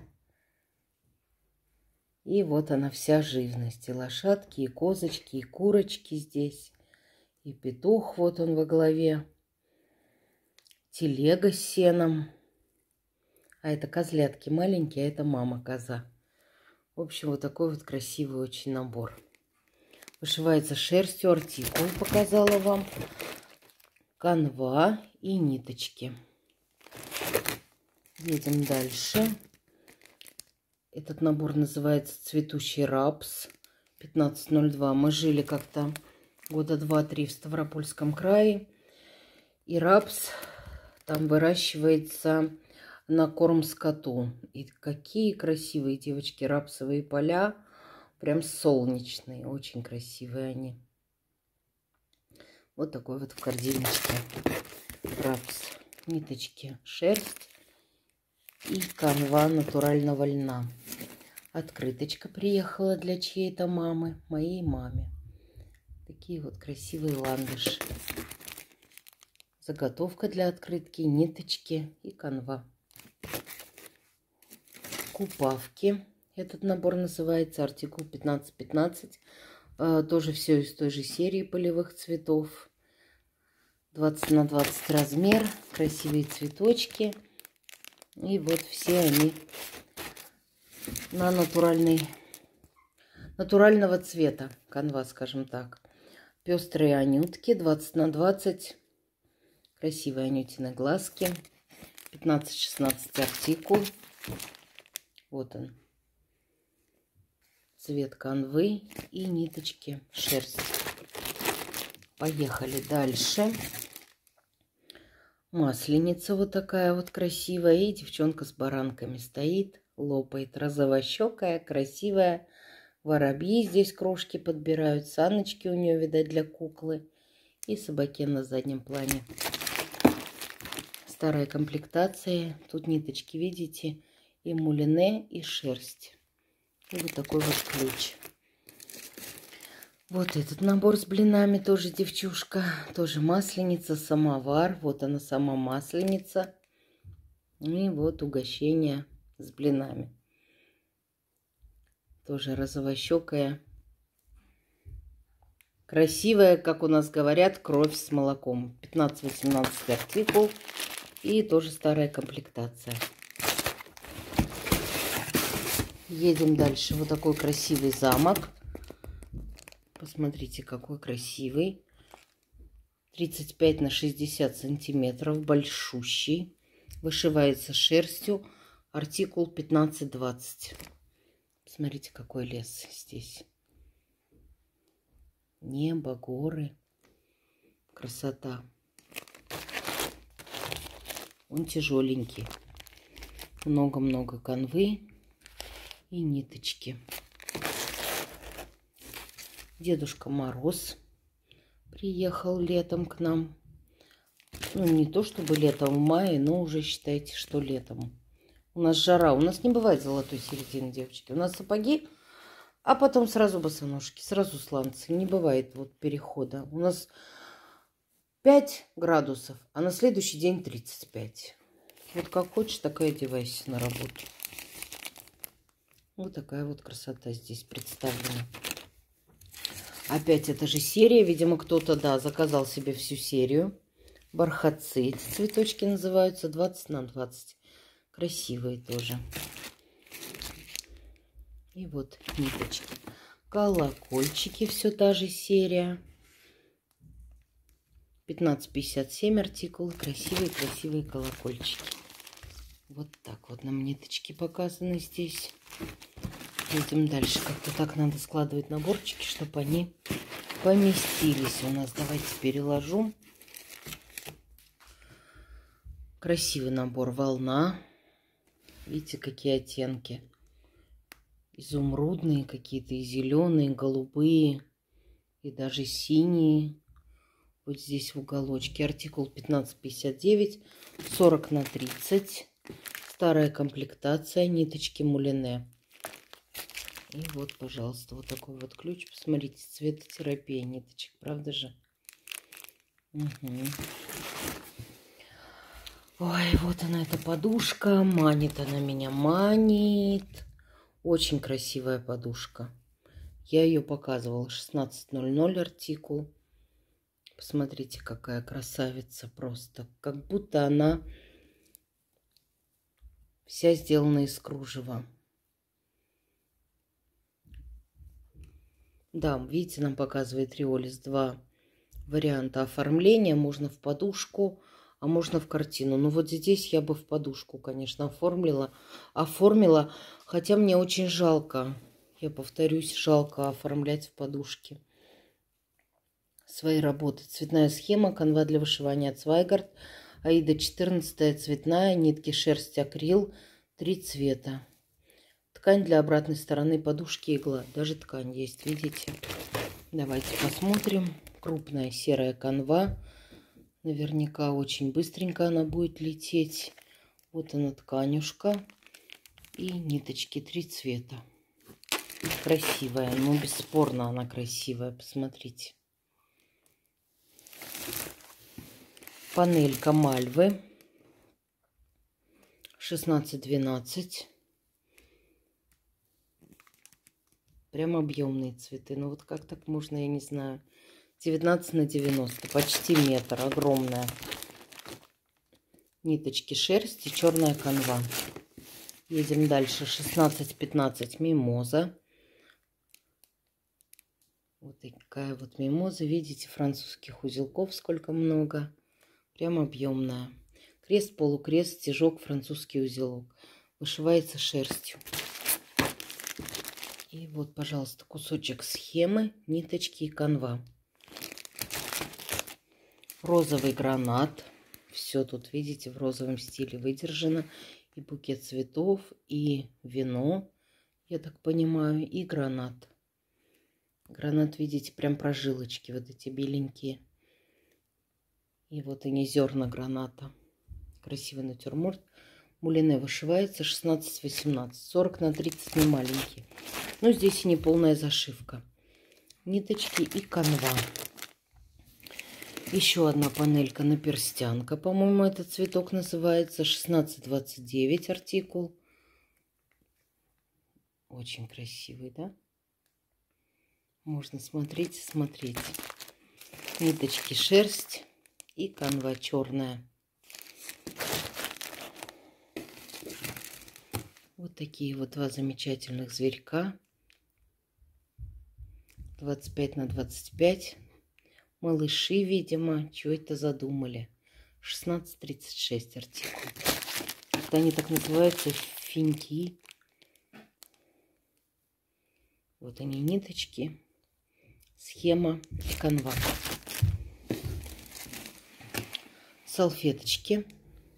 Speaker 1: И вот она вся живность. И лошадки, и козочки, и курочки здесь. И петух вот он во главе. Телега с сеном. А это козлятки маленькие, а это мама коза. В общем, вот такой вот красивый очень набор. Вышивается шерстью, артикул показала вам. Канва и ниточки. Едем дальше. Этот набор называется «Цветущий рапс». пятнадцать ноль два. Мы жили как-то года два-три в Ставропольском крае. И рапс там выращивается на корм скоту. И какие красивые, девочки, рапсовые поля. Прям солнечные. Очень красивые они. Вот такой вот в корзиночке рапс. Ниточки, шерсть и канва натурального льна. Открыточка приехала для чьей-то мамы, моей маме. Такие вот красивые ландыши. Заготовка для открытки, ниточки и канва. Купавки. Этот набор называется артикул пятнадцать пятнадцать. Тоже все из той же серии полевых цветов. двадцать на двадцать размер. Красивые цветочки. И вот все они на натуральный, натурального цвета. Канва, скажем так. Пестрые анютки. двадцать на двадцать. Красивые анютины глазки. пятнадцать шестнадцать артикул. Вот он. Цвет канвы и ниточки шерсти. Поехали дальше. Масленица вот такая вот красивая. И девчонка с баранками стоит, лопает. Розовощекая, красивая. Воробьи здесь крошки подбирают. Саночки у нее, видать, для куклы. И собаке на заднем плане. Старая комплектация. Тут ниточки, видите, и мулине, и шерсть. И вот такой вот ключ. Вот этот набор с блинами тоже девчушка. Тоже масленица, самовар. Вот она сама масленица. И вот угощение с блинами. Тоже розовощекая. Красивая, как у нас говорят, кровь с молоком. пятнадцать восемнадцать артикул. И тоже старая комплектация. Едем дальше. Вот такой красивый замок. Посмотрите, какой красивый. тридцать пять на шестьдесят сантиметров. Большущий. Вышивается шерстью. Артикул пятнадцать двадцать. Смотрите, какой лес здесь. Небо, горы. Красота. Он тяжеленький. Много-много канвы. И ниточки. Дедушка Мороз приехал летом к нам. Ну, не то чтобы летом в мае, но уже считайте, что летом. У нас жара. У нас не бывает золотой середины, девочки. У нас сапоги, а потом сразу босоножки, сразу сланцы. Не бывает вот перехода. У нас пять градусов, а на следующий день тридцать пять. Вот как хочешь, так и одевайся на работу. Вот такая вот красота здесь представлена. Опять эта же серия. Видимо, кто-то, да, заказал себе всю серию. Бархатцы. Эти цветочки называются двадцать на двадцать. Красивые тоже. И вот ниточки. Колокольчики. Все та же серия. пятнадцать пятьдесят семь артикул. Красивые-красивые колокольчики. Вот так вот нам ниточки показаны здесь. Едем дальше. Как-то так надо складывать наборчики, чтобы они поместились у нас. Давайте переложу. Красивый набор. Волна. Видите, какие оттенки. Изумрудные какие-то, и зеленые, и голубые, и даже синие. Вот здесь в уголочке. Артикул пятнадцать пятьдесят девять, сорок на тридцать. Старая комплектация, ниточки мулине. И вот, пожалуйста, вот такой вот ключ. Посмотрите, цветотерапия ниточек, правда же? Угу. Ой, вот она, эта подушка. Манит она меня, манит. Очень красивая подушка. Я ее показывала. шестнадцать ноль ноль артикул. Посмотрите, какая красавица просто. Как будто она вся сделана из кружева. Да, видите, нам показывает Риолис два варианта оформления. Можно в подушку, а можно в картину. Но вот здесь я бы в подушку, конечно, оформила. Оформила, хотя мне очень жалко. Я повторюсь, жалко оформлять в подушке свои работы. Цветная схема, канва для вышивания от Свайгард. Аида четырнадцать, цветная, нитки шерсть акрил, три цвета. Ткань для обратной стороны подушки, игла. Даже ткань есть, видите? Давайте посмотрим. Крупная серая канва. Наверняка очень быстренько она будет лететь. Вот она, тканюшка. И ниточки, три цвета. Красивая, ну бесспорно она красивая. Посмотрите. Панелька Мальвы. шестнадцать двенадцать. Прям объемные цветы. Ну вот как так можно, я не знаю. девятнадцать на девяносто. Почти метр. Огромная. Ниточки шерсти. Черная канва. Едем дальше. шестнадцать пятнадцать. Мимоза. Вот такая вот мимоза. Видите, французских узелков сколько много. Прям объемная. Крест, полукрест, стежок, французский узелок. Вышивается шерстью. И вот, пожалуйста, кусочек схемы, ниточки и канва. Розовый гранат. Все тут, видите, в розовом стиле выдержано. И букет цветов, и вино, я так понимаю, и гранат. Гранат, видите, прям прожилочки вот эти беленькие. И вот они, зерна граната. Красивый натюрморт. Мулине вышивается шестнадцать восемнадцать. сорок на тридцать, не маленький. Но здесь и не полная зашивка. Ниточки и канва. Еще одна панелька наперстянка. По-моему, этот цветок называется шестнадцать двадцать девять артикул. Очень красивый, да? Можно смотреть и смотреть. Ниточки шерсть. И канва черная. Вот такие вот два замечательных зверька. двадцать пять на двадцать пять. Малыши, видимо, что это задумали. шестнадцать тридцать шесть артикул. Вот они так называются, финьки. Вот они, ниточки. Схема, канва. Салфеточки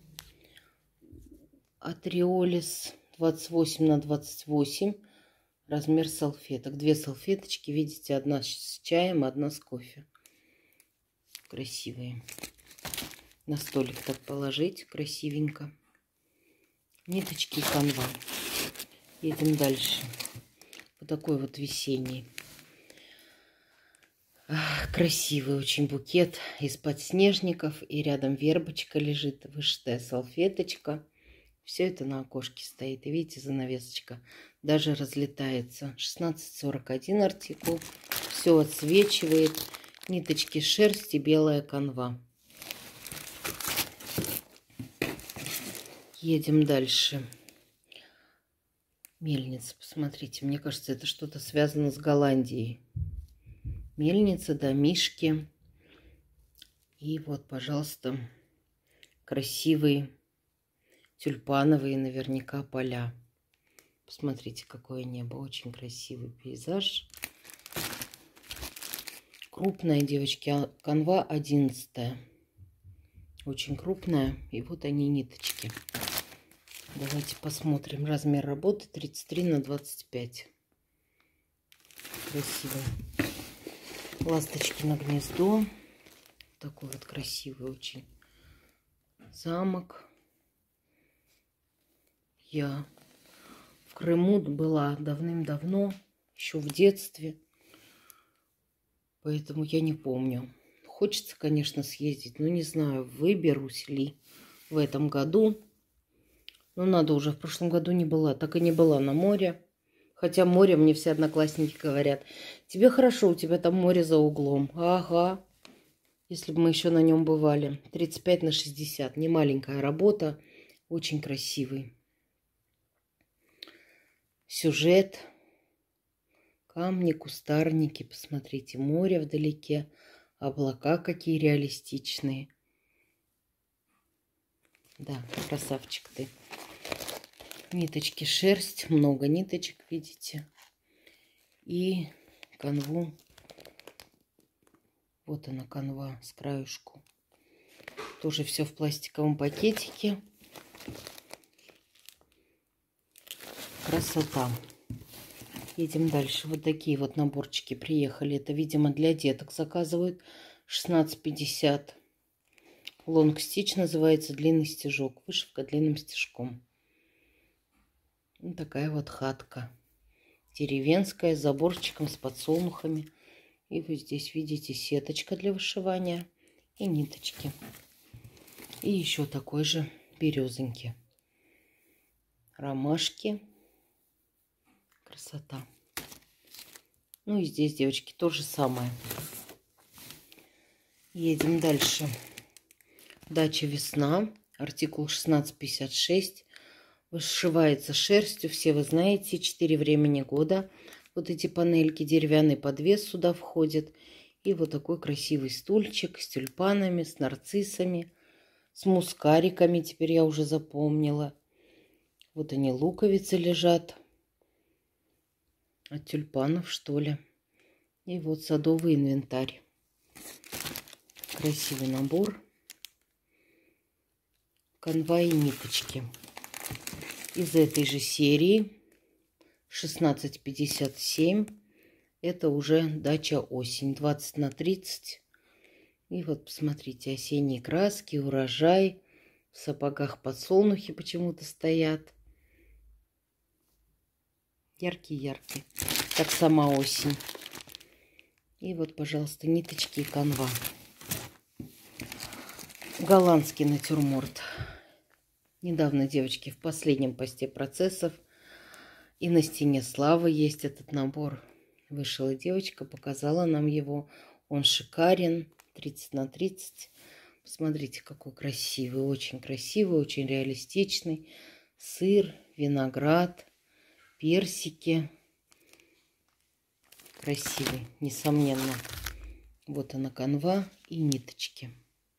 Speaker 1: от Риолис двадцать восемь на двадцать восемь. Размер салфеток. Две салфеточки, видите, одна с чаем, одна с кофе. Красивые. На столик так положить, красивенько. Ниточки и канва. Едем дальше. Вот такой вот весенний. Красивый очень букет из подснежников. И рядом вербочка лежит, вышитая салфеточка. Все это на окошке стоит. И видите, занавесочка даже разлетается. шестнадцать сорок один артикул. Все отсвечивает. Ниточки шерсти, белая канва. Едем дальше. Мельница, посмотрите. Мне кажется, это что-то связано с Голландией. Мельница, домишки. И вот, пожалуйста, красивые тюльпановые наверняка поля. Посмотрите, какое небо. Очень красивый пейзаж. Крупная, девочки, канва одиннадцатая. Очень крупная. И вот они, ниточки. Давайте посмотрим. Размер работы тридцать три на двадцать пять. Красивый. Ласточки на гнездо. Такой вот красивый очень замок. Я в Крыму была давным-давно, еще в детстве. Поэтому я не помню. Хочется, конечно, съездить, но не знаю, выберусь ли в этом году. Но надо уже. В прошлом году не была. Так и не была на море. Хотя море, мне все одноклассники говорят: тебе хорошо, у тебя там море за углом. Ага. Если бы мы еще на нем бывали. тридцать пять на шестьдесят. Не маленькая работа. Очень красивый. Сюжет. Камни, кустарники. Посмотрите, море вдалеке. Облака какие реалистичные. Да, красавчик ты. Ниточки, шерсть. Много ниточек, видите. И канву. Вот она, канва с краюшку. Тоже все в пластиковом пакетике. Красота. Едем дальше. Вот такие вот наборчики приехали. Это, видимо, для деток заказывают. шестнадцать пятьдесят. Лонг стич называется, длинный стежок. Вышивка длинным стежком. Вот такая вот хатка. Деревенская, с заборчиком, с подсолнухами. И вот здесь, видите, сеточка для вышивания и ниточки. И еще такой же березоньки. Ромашки. Красота. Ну и здесь, девочки, то же самое. Едем дальше. Дача «Весна». Артикул шестнадцать пятьдесят шесть. Вышивается шерстью. Все вы знаете, четыре времени года. Вот эти панельки, деревянный подвес сюда входит. И вот такой красивый стульчик с тюльпанами, с нарциссами, с мускариками. Теперь я уже запомнила. Вот они, луковицы лежат. От тюльпанов, что ли. И вот садовый инвентарь. Красивый набор. Канва и ниточки. Из этой же серии шестнадцать пятьдесят семь. Это уже дача осень. двадцать на тридцать. И вот посмотрите, осенние краски, урожай. В сапогах подсолнухи почему-то стоят. Яркий-яркий. Как сама осень. И вот, пожалуйста, ниточки и канва. Голландский натюрморт. Недавно, девочки, в последнем посте процессов и на стене славы есть этот набор. Вышла девочка, показала нам его. Он шикарен. тридцать на тридцать. Посмотрите, какой красивый. Очень красивый, очень реалистичный. Сыр, виноград, персики. Красивый, несомненно. Вот она, канва и ниточки.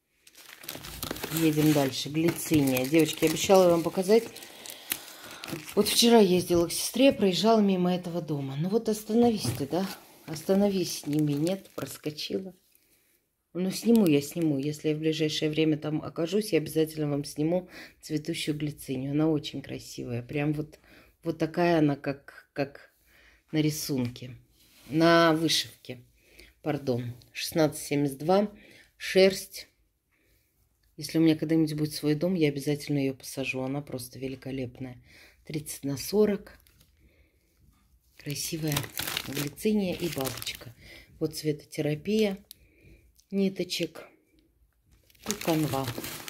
Speaker 1: Едем дальше. Глициния. Девочки, я обещала вам показать. Вот вчера ездила к сестре, проезжала мимо этого дома. Ну вот остановись ты, да? Остановись, сними. Нет, проскочила. Ну сниму я, сниму. Если я в ближайшее время там окажусь, я обязательно вам сниму цветущую глицинию. Она очень красивая. Прям вот, вот такая она, как, как на рисунке. На вышивке. Пардон. шестнадцать семьдесят два. Шерсть. Если у меня когда-нибудь будет свой дом, я обязательно ее посажу. Она просто великолепная. тридцать на сорок. Красивая глициния и бабочка. Вот цветотерапия ниточек и канва.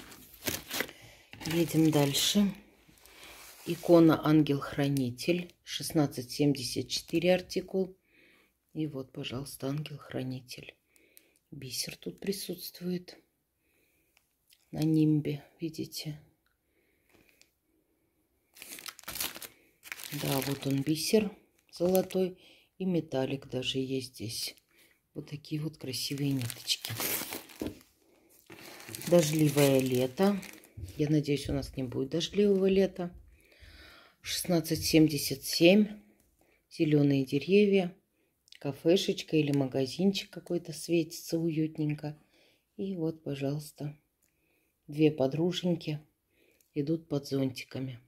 Speaker 1: Едем дальше. Икона ангел-хранитель. шестнадцать семьдесят четыре артикул. И вот, пожалуйста, ангел-хранитель. Бисер тут присутствует. На нимбе, видите? Да, вот он бисер золотой. И металлик даже есть здесь. Вот такие вот красивые ниточки. Дождливое лето. Я надеюсь, у нас не будет дождливого лета. шестнадцать семьдесят семь. Зеленые деревья. Кафешечка или магазинчик какой-то светится уютненько. И вот, пожалуйста, две подруженьки идут под зонтиками.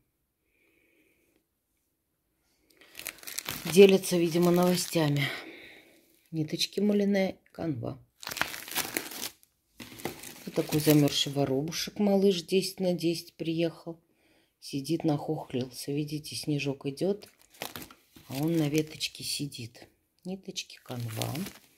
Speaker 1: Делятся, видимо, новостями. Ниточки мулине, канва. Вот такой замерзший воробушек, малыш десять на десять приехал. Сидит, нахохлился. Видите, снежок идет, а он на веточке сидит. Ниточки, канва.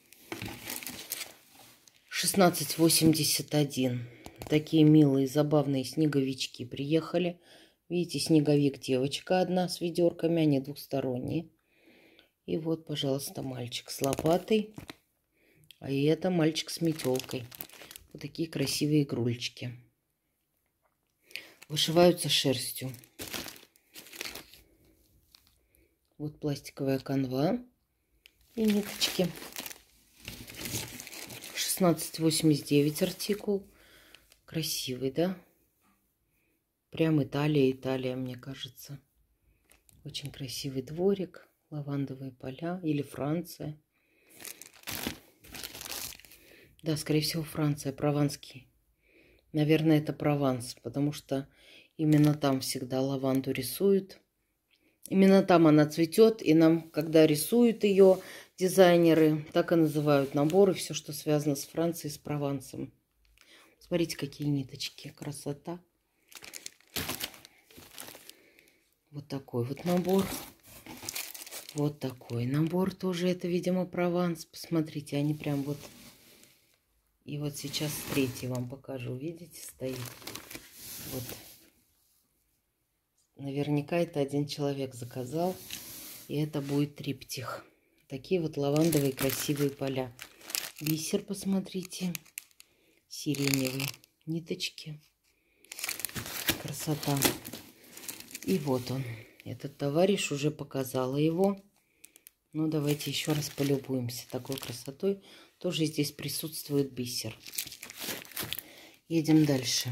Speaker 1: шестнадцать восемьдесят один. Такие милые, забавные снеговички приехали. Видите, снеговик девочка одна с ведерками, они двухсторонние. И вот, пожалуйста, мальчик с лопатой. А и это мальчик с метелкой. Вот такие красивые игрульчики. Вышиваются шерстью. Вот пластиковая канва и ниточки. шестнадцать восемьдесят девять артикул. Красивый, да? Прям Италия, Италия, мне кажется. Очень красивый дворик. Лавандовые поля. Или Франция. Да, скорее всего, Франция. Прованский. Наверное, это Прованс. Потому что именно там всегда лаванду рисуют. Именно там она цветет, и нам, когда рисуют ее дизайнеры, так и называют наборы, все, что связано с Францией, с Провансом. Смотрите, какие ниточки, красота. Вот такой вот набор. Вот такой набор тоже, это, видимо, Прованс. Посмотрите, они прям вот... И вот сейчас третий вам покажу, видите, стоит. Вот. Наверняка это один человек заказал. И это будет триптих. Такие вот лавандовые красивые поля. Бисер, посмотрите. Сиреневые ниточки. Красота. И вот он. Этот товарищ уже показала его. Но давайте еще раз полюбуемся такой красотой. Тоже здесь присутствует бисер. Едем дальше.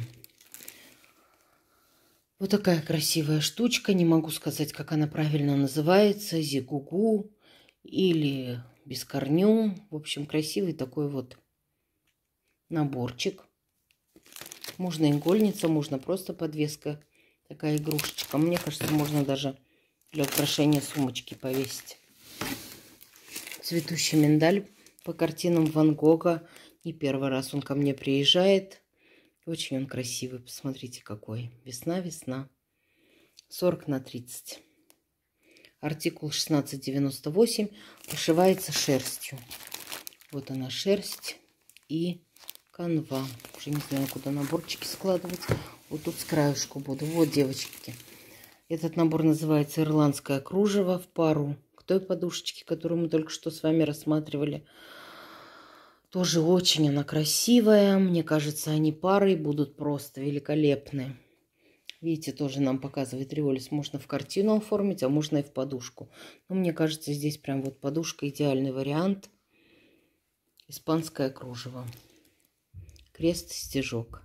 Speaker 1: Вот такая красивая штучка. Не могу сказать, как она правильно называется. Зигугу или бескорню. В общем, красивый такой вот наборчик. Можно игольница, можно просто подвеска. Такая игрушечка. Мне кажется, можно даже для украшения сумочки повесить. Цветущий миндаль по картинам Ван Гога. Не первый раз он ко мне приезжает. Очень он красивый. Посмотрите, какой. Весна, весна. сорок на тридцать. Артикул шестнадцать девяносто восемь. Вышивается шерстью. Вот она шерсть и канва. Уже не знаю, куда наборчики складывать. Вот тут с краешку буду. Вот, девочки. Этот набор называется «Ирландское кружево» в пару к той подушечке, которую мы только что с вами рассматривали. Тоже очень она красивая. Мне кажется, они парой будут просто великолепны. Видите, тоже нам показывает Риолис. Можно в картину оформить, а можно и в подушку. Но мне кажется, здесь прям вот подушка идеальный вариант. Испанское кружево. Крест-стежок.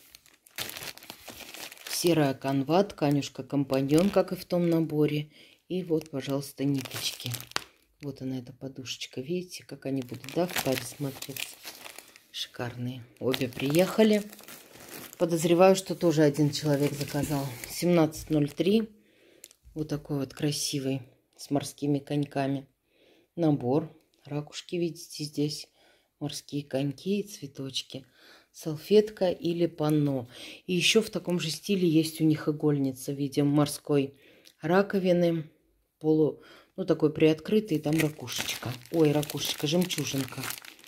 Speaker 1: Серая канва, тканюшка компаньон, как и в том наборе. И вот, пожалуйста, ниточки. Вот она, эта подушечка. Видите, как они будут, да, в паре смотреться. Шикарные. Обе приехали. Подозреваю, что тоже один человек заказал. семнадцать ноль три. Вот такой вот красивый, с морскими коньками. Набор. Ракушки, видите, здесь. Морские коньки и цветочки. Салфетка или панно. И еще в таком же стиле есть у них игольница в виде морской раковины. Полу... Ну, такой приоткрытый, там ракушечка. Ой, ракушечка, жемчужинка.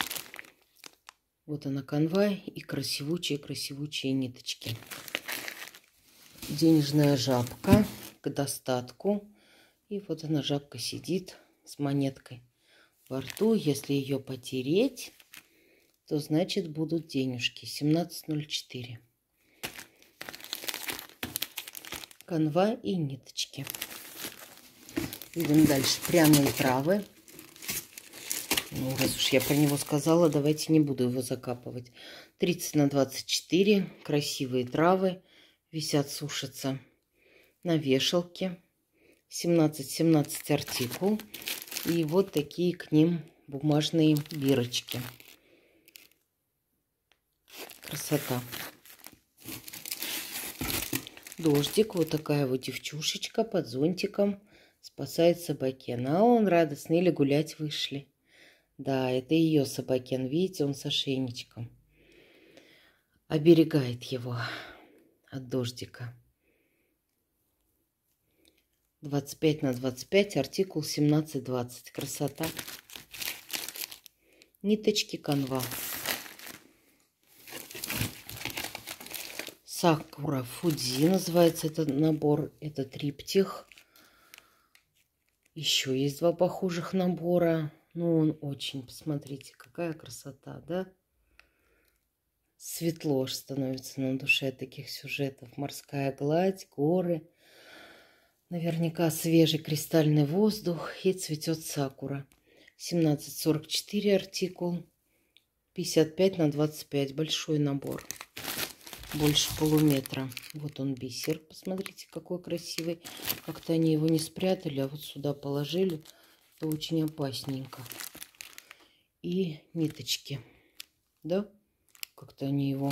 Speaker 1: Вот она канва и красивучие-красивучие ниточки. Денежная жабка к достатку. И вот она, жабка, сидит с монеткой во рту. Если ее потереть, то значит будут денежки. семнадцать ноль четыре. Канва и ниточки. Идем дальше. Пряные травы. Ну, раз уж я про него сказала, давайте не буду его закапывать. тридцать на двадцать четыре. Красивые травы. Висят, сушатся на вешалке. семнадцать семнадцать артикул. И вот такие к ним бумажные бирочки. Красота. Дождик. Вот такая вот девчушечка под зонтиком спасает собакен. А он радостный, или гулять вышли. Да, это ее собакен. Видите, он с ошейничком. Оберегает его от дождика. двадцать пять на двадцать пять, артикул семнадцать двадцать. Красота. Ниточки канва. Сакура Фудзи называется этот набор. Это триптих. Еще есть два похожих набора. Ну, он очень, посмотрите, какая красота, да? Светло аж становится на душе от таких сюжетов. Морская гладь, горы. Наверняка свежий кристальный воздух. И цветет сакура. семнадцать сорок четыре артикул. пятьдесят пять на двадцать пять. Большой набор. Больше полуметра. Вот он бисер. Посмотрите, какой красивый. Как-то они его не спрятали, а вот сюда положили. Это очень опасненько. И ниточки. Да? Как-то они его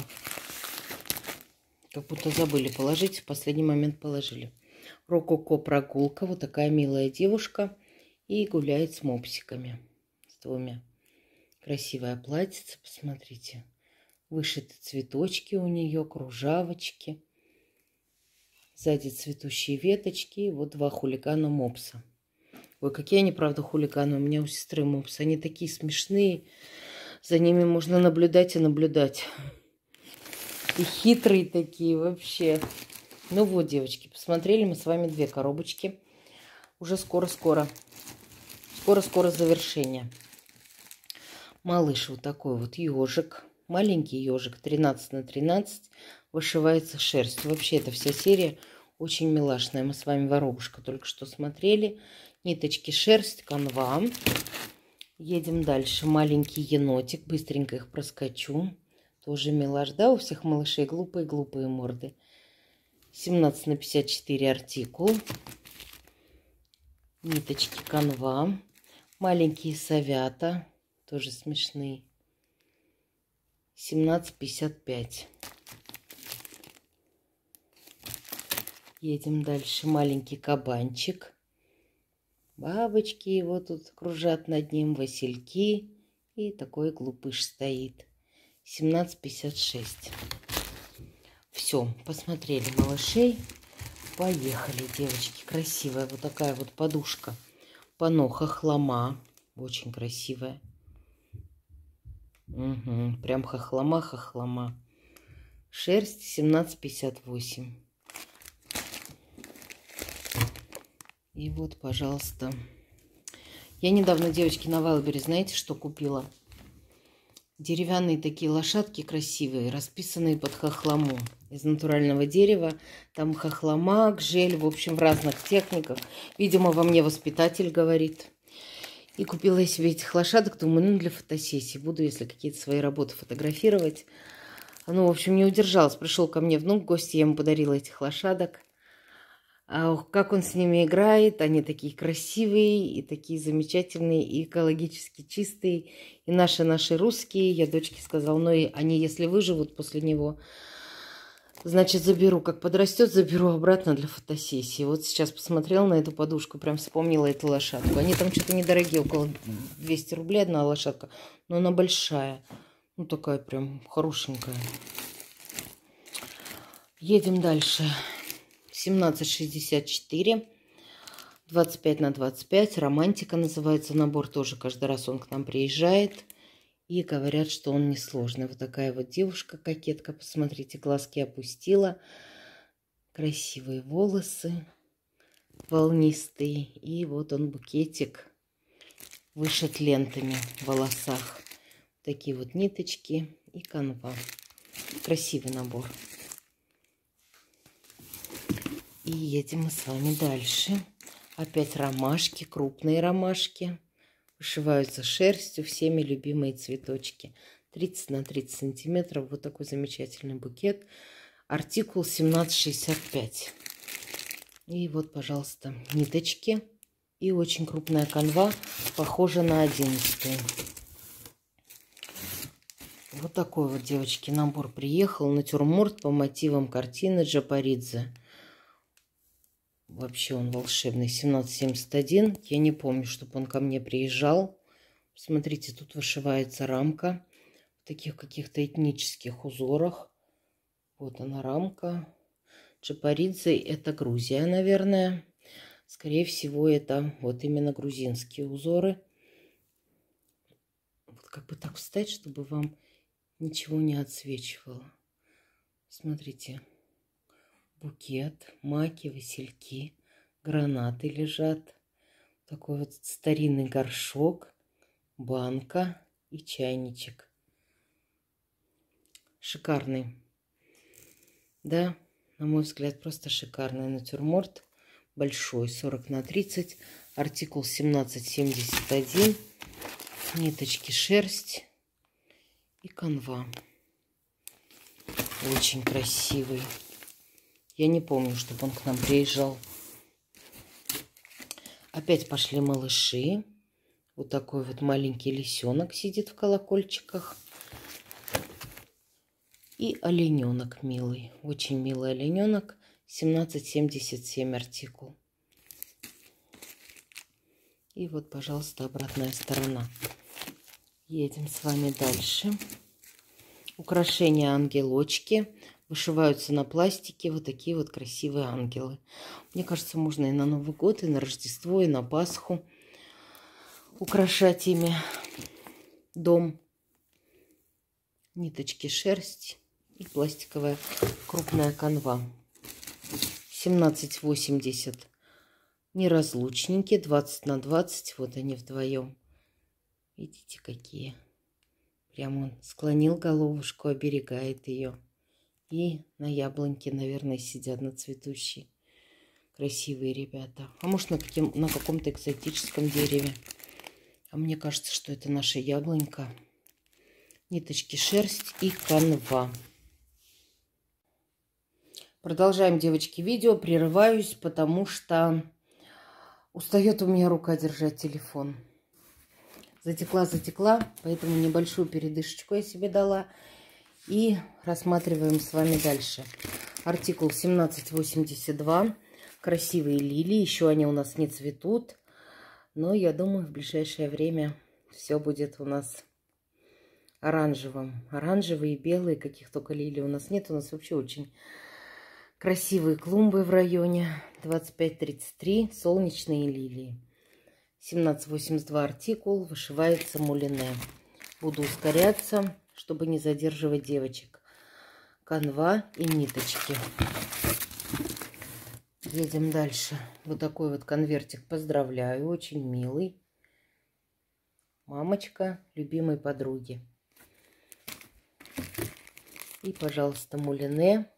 Speaker 1: как будто забыли положить. В последний момент положили. Рококо прогулка. Вот такая милая девушка. И гуляет с мопсиками. С двумя. Красивое платьице. Посмотрите. Вышиты цветочки у нее, кружавочки. Сзади цветущие веточки. И вот два хулигана мопса. Ой, какие они, правда, хулиганы. У меня у сестры мопсы. Они такие смешные. За ними можно наблюдать и наблюдать. И хитрые такие вообще. Ну вот, девочки, посмотрели мы с вами две коробочки. Уже скоро-скоро. Скоро-скоро завершение. Малыш вот такой вот ежик. Маленький ежик, тринадцать на тринадцать, вышивается шерстью. Вообще, эта вся серия очень милашная. Мы с вами воробушка только что смотрели. Ниточки шерсть, канва. Едем дальше. Маленький енотик. Быстренько их проскочу. Тоже милаш, да? У всех малышей глупые-глупые морды. семнадцать на пятьдесят четыре артикул. Ниточки канва. Маленькие совята. Тоже смешные. семнадцать пятьдесят пять. Едем дальше. Маленький кабанчик. Бабочки его тут кружат над ним. Васильки. И такой глупыш стоит. семнадцать пятьдесят шесть. Все, посмотрели малышей. Поехали, девочки. Красивая вот такая вот подушка. Пано хохлома. Очень красивая. Угу, прям хохлома-хохлома. Шерсть семнадцать пятьдесят восемь. И вот, пожалуйста. Я недавно, девочки, на Вайлбере, знаете, что купила? Деревянные такие лошадки красивые, расписанные под хохлому. Из натурального дерева. Там хохлома, гжель, в общем, в разных техниках. Видимо, во мне воспитатель говорит. И купила я себе этих лошадок, думаю, ну, для фотосессии. Буду, если какие-то свои работы фотографировать. Ну, в общем, не удержалась. Пришел ко мне внук в гости, я ему подарила этих лошадок. А как он с ними играет. Они такие красивые, и такие замечательные, и экологически чистые. И наши-наши русские. Я дочке сказала, ну, и они, если выживут после него, значит, заберу. Как подрастет, заберу обратно для фотосессии. Вот сейчас посмотрела на эту подушку, прям вспомнила эту лошадку. Они там что-то недорогие, около двухсот рублей одна лошадка. Но она большая. Ну, такая прям хорошенькая. Едем дальше. семнадцать шестьдесят четыре. двадцать пять на двадцать пять. Романтика называется набор. Тоже каждый раз он к нам приезжает. И говорят, что он несложный. Вот такая вот девушка-кокетка. Посмотрите, глазки опустила. Красивые волосы. Волнистые. И вот он, букетик. Вышит лентами в волосах. Такие вот ниточки и канва. Красивый набор. И едем мы с вами дальше. Опять ромашки. Крупные ромашки. Вышиваются шерстью, всеми любимые цветочки. тридцать на тридцать сантиметров. Вот такой замечательный букет. Артикул семнадцать шестьдесят пять. И вот, пожалуйста, ниточки. И очень крупная канва, похожа на одиннадцатую. Вот такой вот, девочки, набор приехал. Натюрморт по мотивам картины Джапаридзе. Вообще он волшебный. семнадцать семьдесят один. Я не помню, чтобы он ко мне приезжал. Смотрите, тут вышивается рамка в таких каких-то этнических узорах. Вот она рамка. Джапаридзе — это Грузия, наверное. Скорее всего, это вот именно грузинские узоры. Вот как бы так встать, чтобы вам ничего не отсвечивало. Смотрите. Букет, маки, васильки, гранаты лежат. Такой вот старинный горшок, банка и чайничек. Шикарный. Да, на мой взгляд, просто шикарный натюрморт. Большой, сорок на тридцать, артикул семнадцать семьдесят один, ниточки шерсть и канва. Очень красивый. Я не помню, чтобы он к нам приезжал. Опять пошли малыши. Вот такой вот маленький лисенок сидит в колокольчиках. И олененок милый. Очень милый олененок. семнадцать семьдесят семь артикул. И вот, пожалуйста, обратная сторона. Едем с вами дальше. Украшения ангелочки. Вышиваются на пластике вот такие вот красивые ангелы. Мне кажется, можно и на Новый год, и на Рождество, и на Пасху украшать ими дом. Ниточки шерсть и пластиковая крупная канва. семнадцать восемьдесят. Неразлучники. двадцать на двадцать. Вот они вдвоем. Видите, какие. Прям он склонил головушку, оберегает ее. И на яблоньке, наверное, сидят на цветущей. Красивые ребята. А может, на, каким, на каком-то экзотическом дереве. А мне кажется, что это наша яблонька. Ниточки шерсть и канва. Продолжаем, девочки, видео. Прерываюсь, потому что устает у меня рука держать телефон. Затекла, затекла, поэтому небольшую передышечку я себе дала. И рассматриваем с вами дальше. Артикул семнадцать восемьдесят два. Красивые лилии. Еще они у нас не цветут. Но я думаю, в ближайшее время все будет у нас оранжевым. Оранжевые, белые, каких только лилий у нас нет. У нас вообще очень красивые клумбы в районе. двадцать пять тридцать три. Солнечные лилии. семнадцать восемьдесят два артикул. Вышивается мулине. Буду ускоряться, чтобы не задерживать девочек. Канва и ниточки. Едем дальше. Вот такой вот конвертик. Поздравляю. Очень милый. Мамочка любимой подруги. И, пожалуйста, мулине.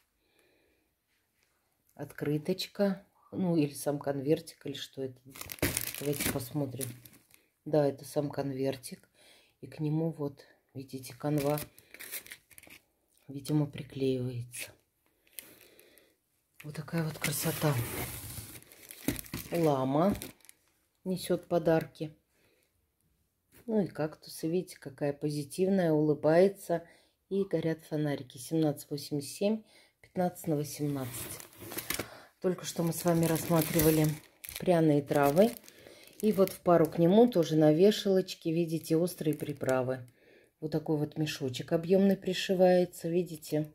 Speaker 1: Открыточка. Ну, или сам конвертик, или что это. Давайте посмотрим. Да, это сам конвертик. И к нему вот, видите, канва, видимо, приклеивается. Вот такая вот красота. Лама несет подарки. Ну и кактусы, видите, какая позитивная, улыбается. И горят фонарики. семнадцать восемьдесят семь, пятнадцать на восемнадцать. Только что мы с вами рассматривали пряные травы. И вот в пару к нему тоже на вешалочке, видите, острые приправы. Вот такой вот мешочек объемный пришивается, видите,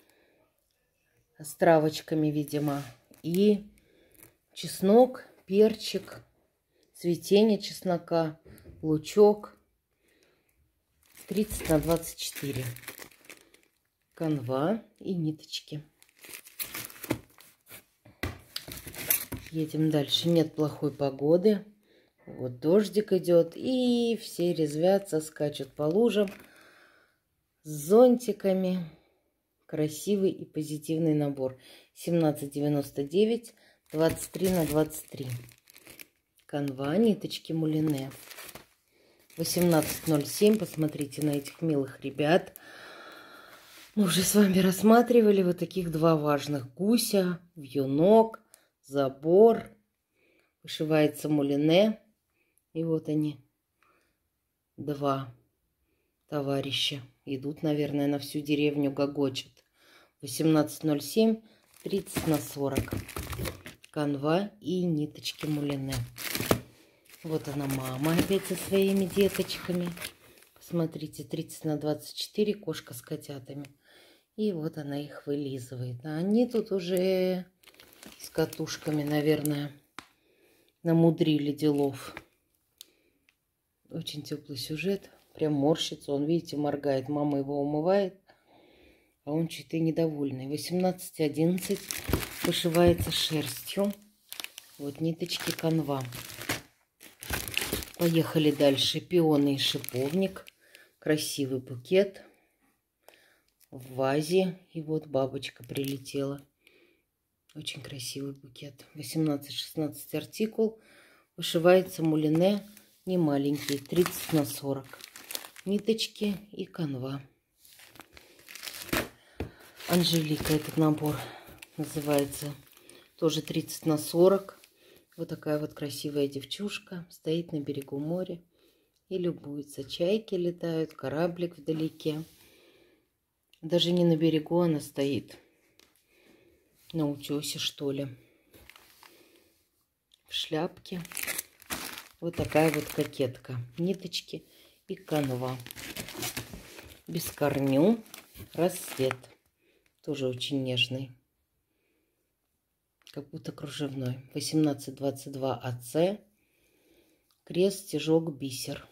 Speaker 1: с травочками, видимо. И чеснок, перчик, цветение чеснока, лучок. тридцать на двадцать четыре. Канва и ниточки. Едем дальше. Нет плохой погоды. Вот дождик идет, и все резвятся, скачут по лужам с зонтиками. Красивый и позитивный набор. семнадцать девяносто девять, двадцать три на двадцать три. Канва, ниточки мулине. восемнадцать ноль семь. Посмотрите на этих милых ребят. Мы уже с вами рассматривали вот таких два важных гуся, вьюнок, забор. Вышивается мулине. И вот они, два товарища. Идут, наверное, на всю деревню, гогочат. восемнадцать ноль семь, тридцать на сорок. Канва и ниточки мулине. Вот она, мама, опять со своими деточками. Посмотрите, тридцать на двадцать четыре, кошка с котятами. И вот она их вылизывает. А они тут уже с катушками, наверное, намудрили делов. Очень теплый сюжет. Прям морщится. Он, видите, моргает. Мама его умывает. А он чуть-то недовольный. восемнадцать одиннадцать. Вышивается шерстью. Вот ниточки канва. Поехали дальше. Пионы и шиповник. Красивый букет. В вазе. И вот бабочка прилетела. Очень красивый букет. восемнадцать шестнадцать артикул. Вышивается мулине. Не маленький. тридцать на сорок. Ниточки и канва. Анжелика этот набор называется. Тоже тридцать на сорок. Вот такая вот красивая девчушка. Стоит на берегу моря и любуется. Чайки летают, кораблик вдалеке. Даже не на берегу она стоит. На утесе, что ли. В шляпке. Вот такая вот кокетка. Ниточки и канва. Без корню. Рассвет. Тоже очень нежный. Как будто кружевной. восемнадцать двадцать два АЦ. Крест, стежок, бисер.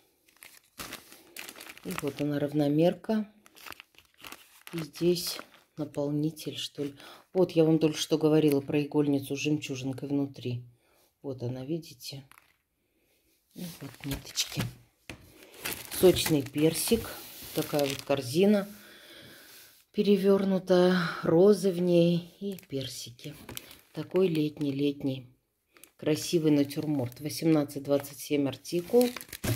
Speaker 1: И вот она, равномерка. И здесь наполнитель, что ли. Вот я вам только что говорила про игольницу с жемчужинкой внутри. Вот она, видите? И вот ниточки. Сочный персик. Такая вот корзина перевернутая. Розы в ней и персики. Такой летний-летний красивый натюрморт. восемнадцать двадцать семь артикул.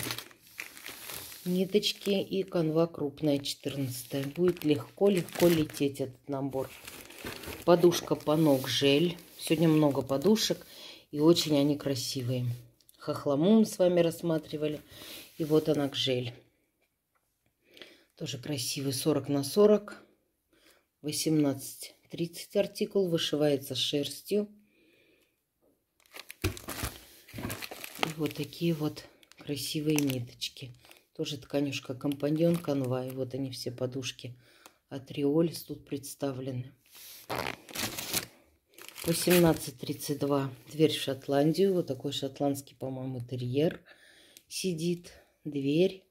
Speaker 1: Ниточки и канва крупная, четырнадцать. Будет легко-легко лететь этот набор. Подушка Панок жель. Сегодня много подушек. И очень они красивые. Хохлому мы с вами рассматривали. И вот она, жель. Тоже красивый. сорок на сорок. восемнадцать тридцать артикул. Вышивается шерстью. И вот такие вот красивые ниточки. Тоже тканюшка компаньон, канва. И вот они все подушки от Риолис тут представлены. восемнадцать тридцать два. Дверь в Шотландию. Вот такой шотландский, по-моему, терьер сидит. Дверь.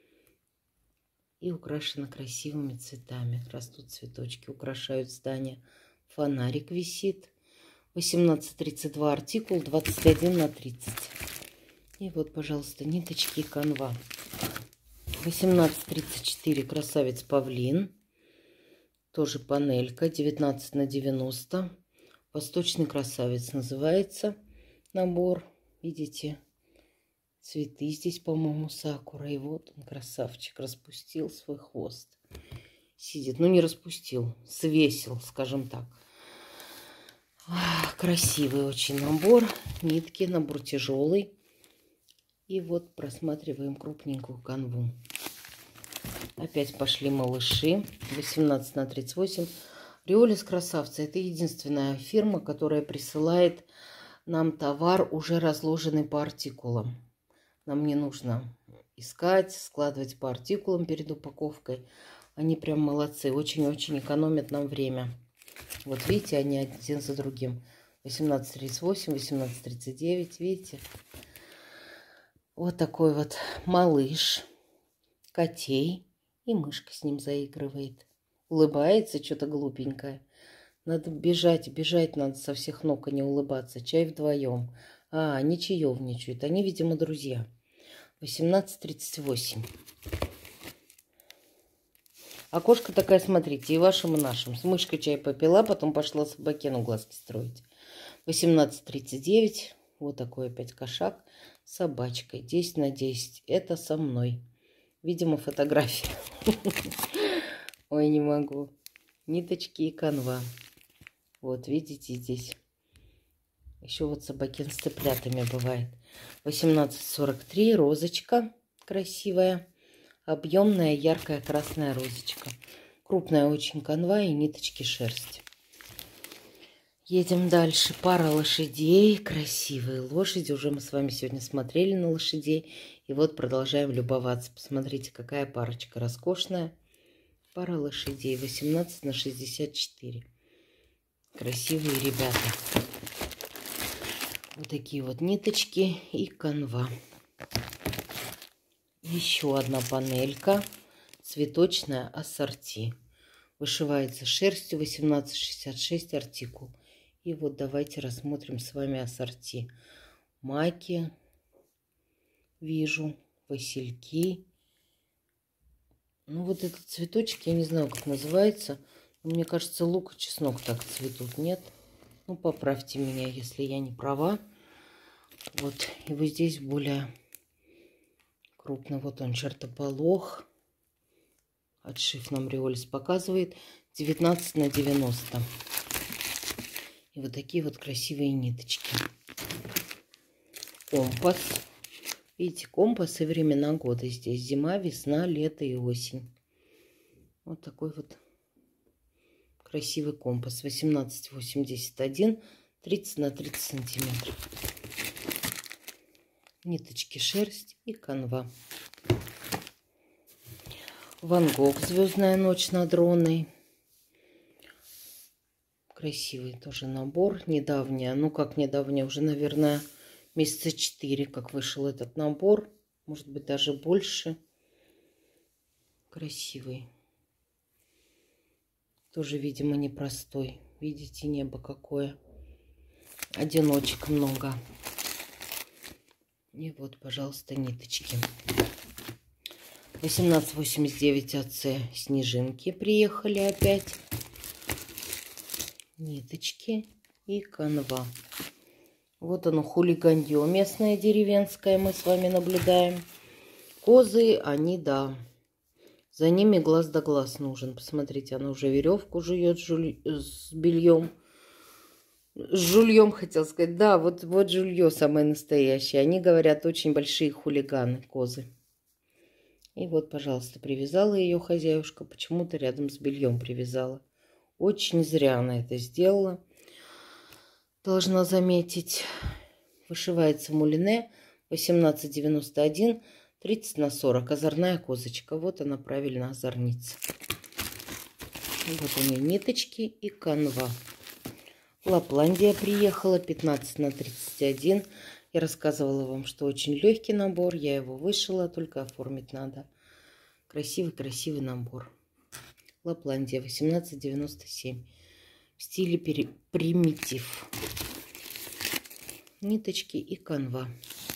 Speaker 1: И украшена красивыми цветами. Растут цветочки, украшают здание. Фонарик висит. восемнадцать тридцать два артикул, двадцать один на тридцать. И вот, пожалуйста, ниточки и канва. восемнадцать тридцать четыре. Красавец павлин. Тоже панелька. девятнадцать на девяносто. Восточный красавец называется набор. Видите? Цветы здесь, по-моему, сакура. И вот он, красавчик, распустил свой хвост. Сидит. Ну, не распустил. Свесил, скажем так. Ах, красивый очень набор. Нитки. Набор тяжелый. И вот просматриваем крупненькую канву. Опять пошли малыши. восемнадцать на тридцать восемь. Риолис красавцы. Это единственная фирма, которая присылает нам товар, уже разложенный по артикулам. Нам не нужно искать, складывать по артикулам перед упаковкой. Они прям молодцы. Очень-очень экономят нам время. Вот видите, они один за другим. восемнадцать тридцать восемь, восемнадцать тридцать девять. Видите? Вот такой вот малыш. Котей. И мышка с ним заигрывает. Улыбается что-то глупенькое. Надо бежать, бежать надо со всех ног, а не улыбаться. Чай вдвоем. А, они чаевничают. Они, видимо, друзья. восемнадцать тридцать восемь. Окошко такая, смотрите, и вашим, и нашим. С мышкой чай попила, потом пошла собакену глазки строить. восемнадцать тридцать девять. Вот такой опять кошак с собачкой. десять на десять. Это со мной. Видимо, фотография. Ой, не могу. Ниточки и канва. Вот, видите, здесь Еще вот сабакин с цыплятами бывает. восемнадцать сорок три, розочка красивая. Объемная, яркая красная розочка. Крупная очень канва и ниточки шерсти. Едем дальше. Пара лошадей. Красивые лошади. Уже мы с вами сегодня смотрели на лошадей. И вот продолжаем любоваться. Посмотрите, какая парочка роскошная. Пара лошадей. восемнадцать на шестьдесят четыре. Красивые ребята. Вот такие вот ниточки и канва. Еще одна панелька. Цветочная ассорти. Вышивается шерстью, восемнадцать шестьдесят шесть артикул. И вот давайте рассмотрим с вами ассорти. Маки. Вижу. Васильки. Ну вот этот цветочек, я не знаю, как называется. Мне кажется, лук и чеснок так цветут. Нет? Ну, поправьте меня, если я не права. Вот. И вот здесь более крупно. Вот он, чертополох. Отшив нам Риолис показывает. девятнадцать на девяносто. И вот такие вот красивые ниточки. Компас. Видите, компас и времена года здесь. Зима, весна, лето и осень. Вот такой вот красивый компас. восемнадцать восемьдесят один. тридцать на тридцать сантиметров. Ниточки шерсть и канва. Ван Гог. Звездная ночь над Роной. Красивый тоже набор. Недавняя. Ну как недавняя? Уже, наверное, месяца четыре, как вышел этот набор. Может быть, даже больше. Красивый. Тоже, видимо, непростой. Видите, небо какое. Одиночек много. И вот, пожалуйста, ниточки. восемнадцать восемьдесят девять АЦ. Снежинки приехали опять. Ниточки и канва. Вот оно, хулиганье местное, деревенское, мы с вами наблюдаем. Козы, они, да. За ними глаз да глаз нужен. Посмотрите, она уже веревку жует жуль... с бельем. С жульем, хотел сказать. Да, вот, вот жулье самое настоящее. Они, говорят, очень большие хулиганы, козы. И вот, пожалуйста, привязала ее хозяюшка. Почему-то рядом с бельем привязала. Очень зря она это сделала. Должна заметить. Вышивается мулине восемнадцать девяносто один, тридцать на сорок. Озорная козочка. Вот она правильно озорница. Вот у нее ниточки и канва. Лапландия приехала пятнадцать на тридцать один. Я рассказывала вам, что очень легкий набор. Я его вышила, только оформить надо. Красивый-красивый набор. Лапландия восемнадцать девяносто семь. В стиле примитив. Ниточки и канва.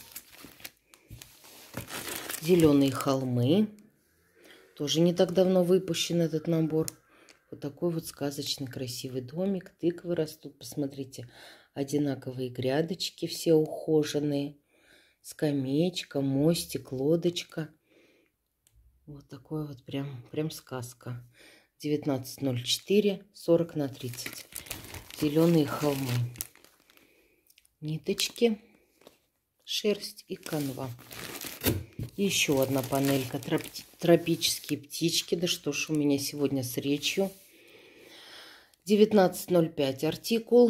Speaker 1: Зеленые холмы. Тоже не так давно выпущен этот набор. Вот такой вот сказочный красивый домик. Тыквы растут. Посмотрите. Одинаковые грядочки. Все ухоженные. Скамеечка, мостик, лодочка. Вот такой вот прям, прям сказка. девятнадцать ноль четыре, сорок на тридцать. Зеленые холмы. Ниточки, шерсть и канва. Еще одна панелька. Тропические птички. Да что ж у меня сегодня с речью. девятнадцать ноль пять артикул.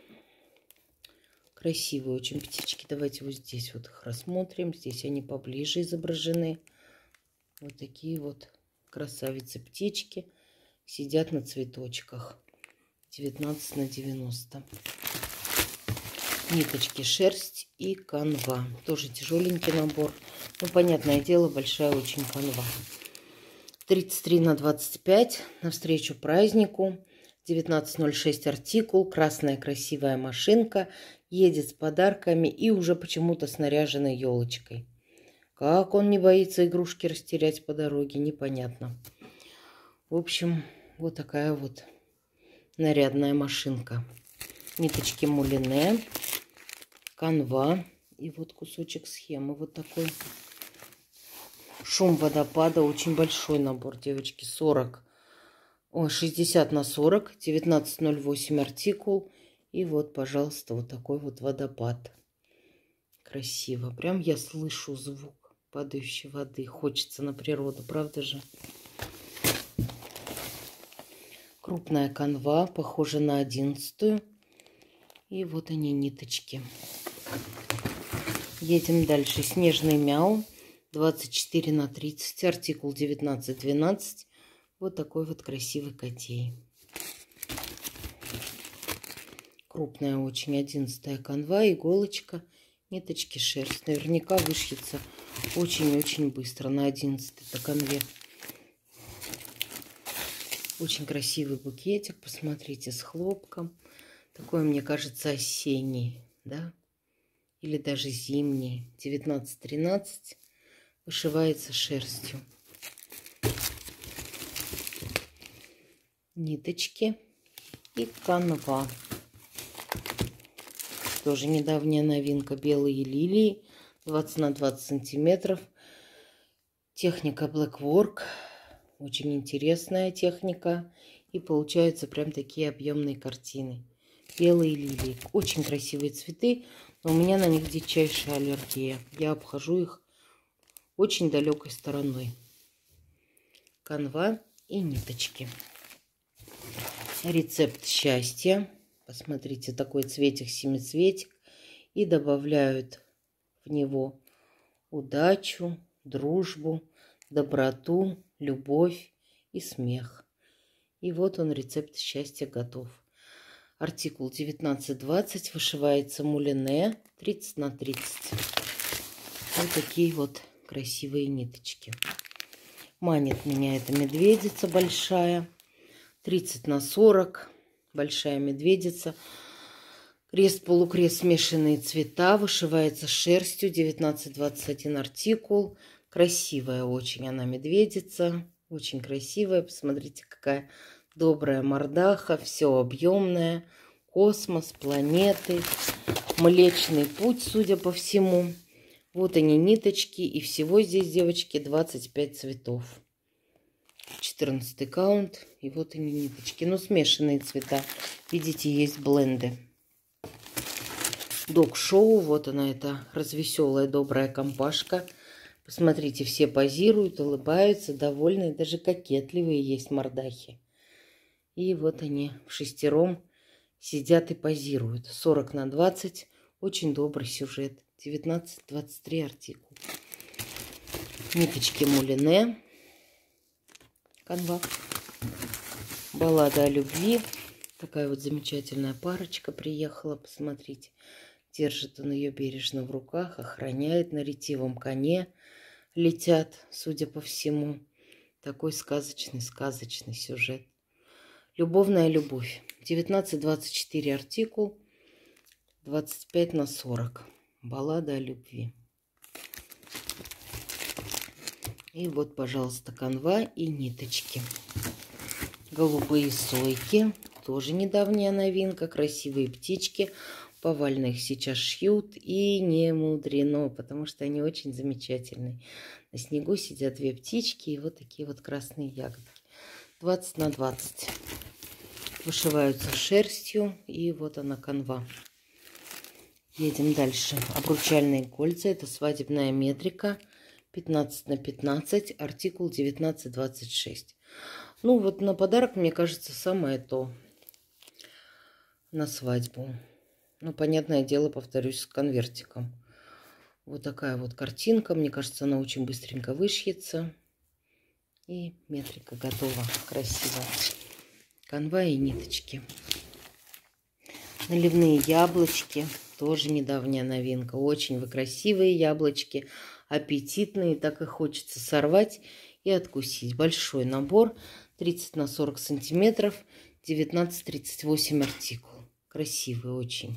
Speaker 1: Красивые очень птички. Давайте вот здесь вот их рассмотрим. Здесь они поближе изображены. Вот такие вот красавицы птички. Сидят на цветочках. девятнадцать на девяносто. Ниточки шерсть и канва. Тоже тяжеленький набор. Ну, понятное дело, большая очень канва. тридцать три на двадцать пять. Навстречу празднику. девятнадцать ноль шесть артикул. Красная красивая машинка. Едет с подарками и уже почему-то с наряженной елочкой. Как он не боится игрушки растерять по дороге, непонятно. В общем, вот такая вот нарядная машинка. Ниточки мулине, канва и вот кусочек схемы. Вот такой шум водопада. Очень большой набор, девочки. сорок, ой, шестьдесят на сорок, девятнадцать ноль восемь артикул. И вот, пожалуйста, вот такой вот водопад. Красиво. Прям я слышу звук падающей воды. Хочется на природу, правда же? Крупная канва, похожа на одиннадцатую. И вот они, ниточки. Едем дальше. Снежный мяу. двадцать четыре на тридцать. Артикул девятнадцать двенадцать. Вот такой вот красивый котей. Крупная очень одиннадцатая канва, иголочка, ниточки, шерсть. Наверняка вышьется очень-очень быстро на одиннадцатой канве. Очень красивый букетик, посмотрите, с хлопком. Такой, мне кажется, осенний, да? Или даже зимний. девятнадцать тринадцать. Вышивается шерстью. Ниточки и канва. Тоже недавняя новинка. Белые лилии. двадцать на двадцать сантиметров. Техника Blackwork. Очень интересная техника. И получаются прям такие объемные картины. Белые лилии. Очень красивые цветы. Но у меня на них дичайшая аллергия. Я обхожу их очень далекой стороной. Канва и ниточки. Рецепт счастья. Посмотрите, такой цветик-семицветик. И добавляют в него удачу, дружбу, доброту, любовь и смех. И вот он, рецепт счастья, готов. Артикул девятнадцать двадцать. Вышивается мулине тридцать на тридцать. Вот такие вот красивые ниточки. Манит меня эта медведица большая. тридцать на сорок. Большая медведица. Крест-полукрест, смешанные цвета. Вышивается шерстью. девятнадцать двадцать один артикул. Красивая очень она медведица. Очень красивая. Посмотрите, какая добрая мордаха. Все объемное. Космос, планеты. Млечный путь, судя по всему. Вот они, ниточки. И всего здесь, девочки, двадцать пять цветов. четырнадцатый каунт. И вот они, ниточки. Ну, смешанные цвета. Видите, есть бленды. Дог-шоу. Вот она, эта развеселая, добрая компашка. Посмотрите, все позируют, улыбаются, довольные. Даже кокетливые есть мордахи. И вот они в шестером сидят и позируют. сорок на двадцать. Очень добрый сюжет. девятнадцать двадцать три артикул. Ниточки мулине. Канва. Баллада о любви. Такая вот замечательная парочка приехала. Посмотрите. Держит он ее бережно в руках. Охраняет, на ретивом коне летят, судя по всему. Такой сказочный, сказочный сюжет. Любовная любовь. девятнадцать двадцать четыре артикул. двадцать пять на сорок. Баллада о любви. И вот, пожалуйста, канва и ниточки. Голубые сойки. Тоже недавняя новинка. Красивые птички. Повально их сейчас шьют. И не мудрено, потому что они очень замечательные. На снегу сидят две птички. И вот такие вот красные ягоды. двадцать на двадцать. Вышиваются шерстью. И вот она, канва. Едем дальше. Обручальные кольца. Это свадебная метрика. пятнадцать на пятнадцать. Артикул девятнадцать двадцать шесть. Ну вот на подарок, мне кажется, самое то. На свадьбу. Ну, понятное дело, повторюсь, с конвертиком. Вот такая вот картинка. Мне кажется, она очень быстренько вышьется. И метрика готова. Красиво. Канва и ниточки. Наливные яблочки. Тоже недавняя новинка. Очень вы красивые яблочки. Аппетитные. Так и хочется сорвать и откусить. Большой набор. тридцать на сорок сантиметров. девятнадцать тридцать восемь артикул. Красивый очень.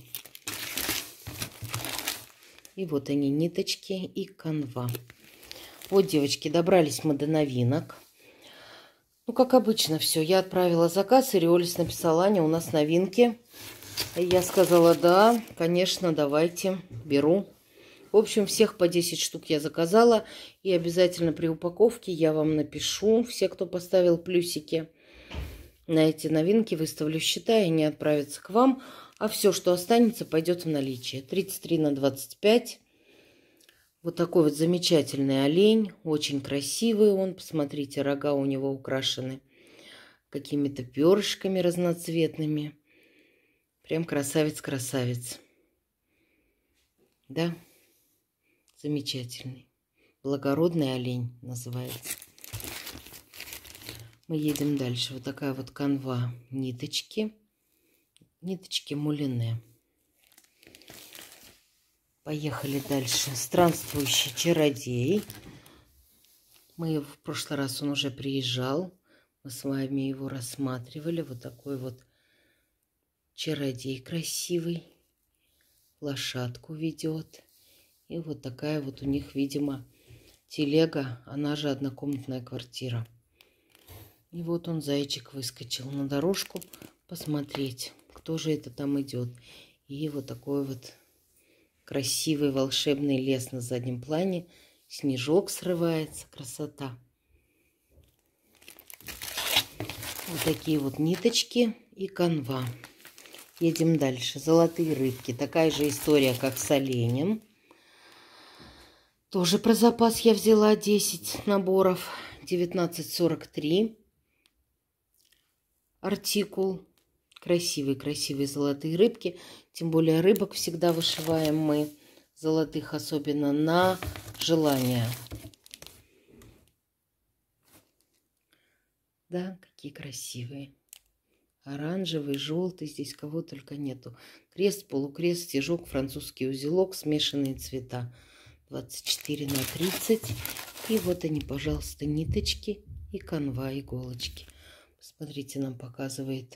Speaker 1: И вот они, ниточки и канва. Вот, девочки, добрались мы до новинок. Ну, как обычно, все. Я отправила заказ, и Риолис написала: Аня, у нас новинки. И я сказала: да, конечно, давайте, беру. В общем, всех по десять штук я заказала. И обязательно при упаковке я вам напишу, все, кто поставил плюсики на эти новинки, выставлю счета, и они отправятся к вам. А все, что останется, пойдет в наличие. тридцать три на двадцать пять. Вот такой вот замечательный олень. Очень красивый он. Посмотрите, рога у него украшены какими-то перышками разноцветными. Прям красавец-красавец. Да, замечательный. Благородный олень называется. Мы едем дальше. Вот такая вот канва ниточки. Ниточки мулине. Поехали дальше. Странствующий чародей. Мы в прошлый раз он уже приезжал. Мы с вами его рассматривали. Вот такой вот чародей красивый. Лошадку ведет. И вот такая вот у них, видимо, телега. Она же однокомнатная квартира. И вот он, зайчик, выскочил на дорожку посмотреть, кто же это там идет. И вот такой вот красивый волшебный лес на заднем плане. Снежок срывается. Красота. Вот такие вот ниточки и канва. Едем дальше. Золотые рыбки. Такая же история, как с оленем. Тоже про запас я взяла десять наборов. девятнадцать сорок три. Артикул. Красивые-красивые золотые рыбки. Тем более рыбок всегда вышиваем мы. Золотых особенно на желание. Да, какие красивые. Оранжевый, желтый. Здесь кого только нету. Крест, полукрест, стежок, французский узелок. Смешанные цвета. двадцать четыре на тридцать. И вот они, пожалуйста, ниточки и канва, иголочки. Посмотрите, нам показывает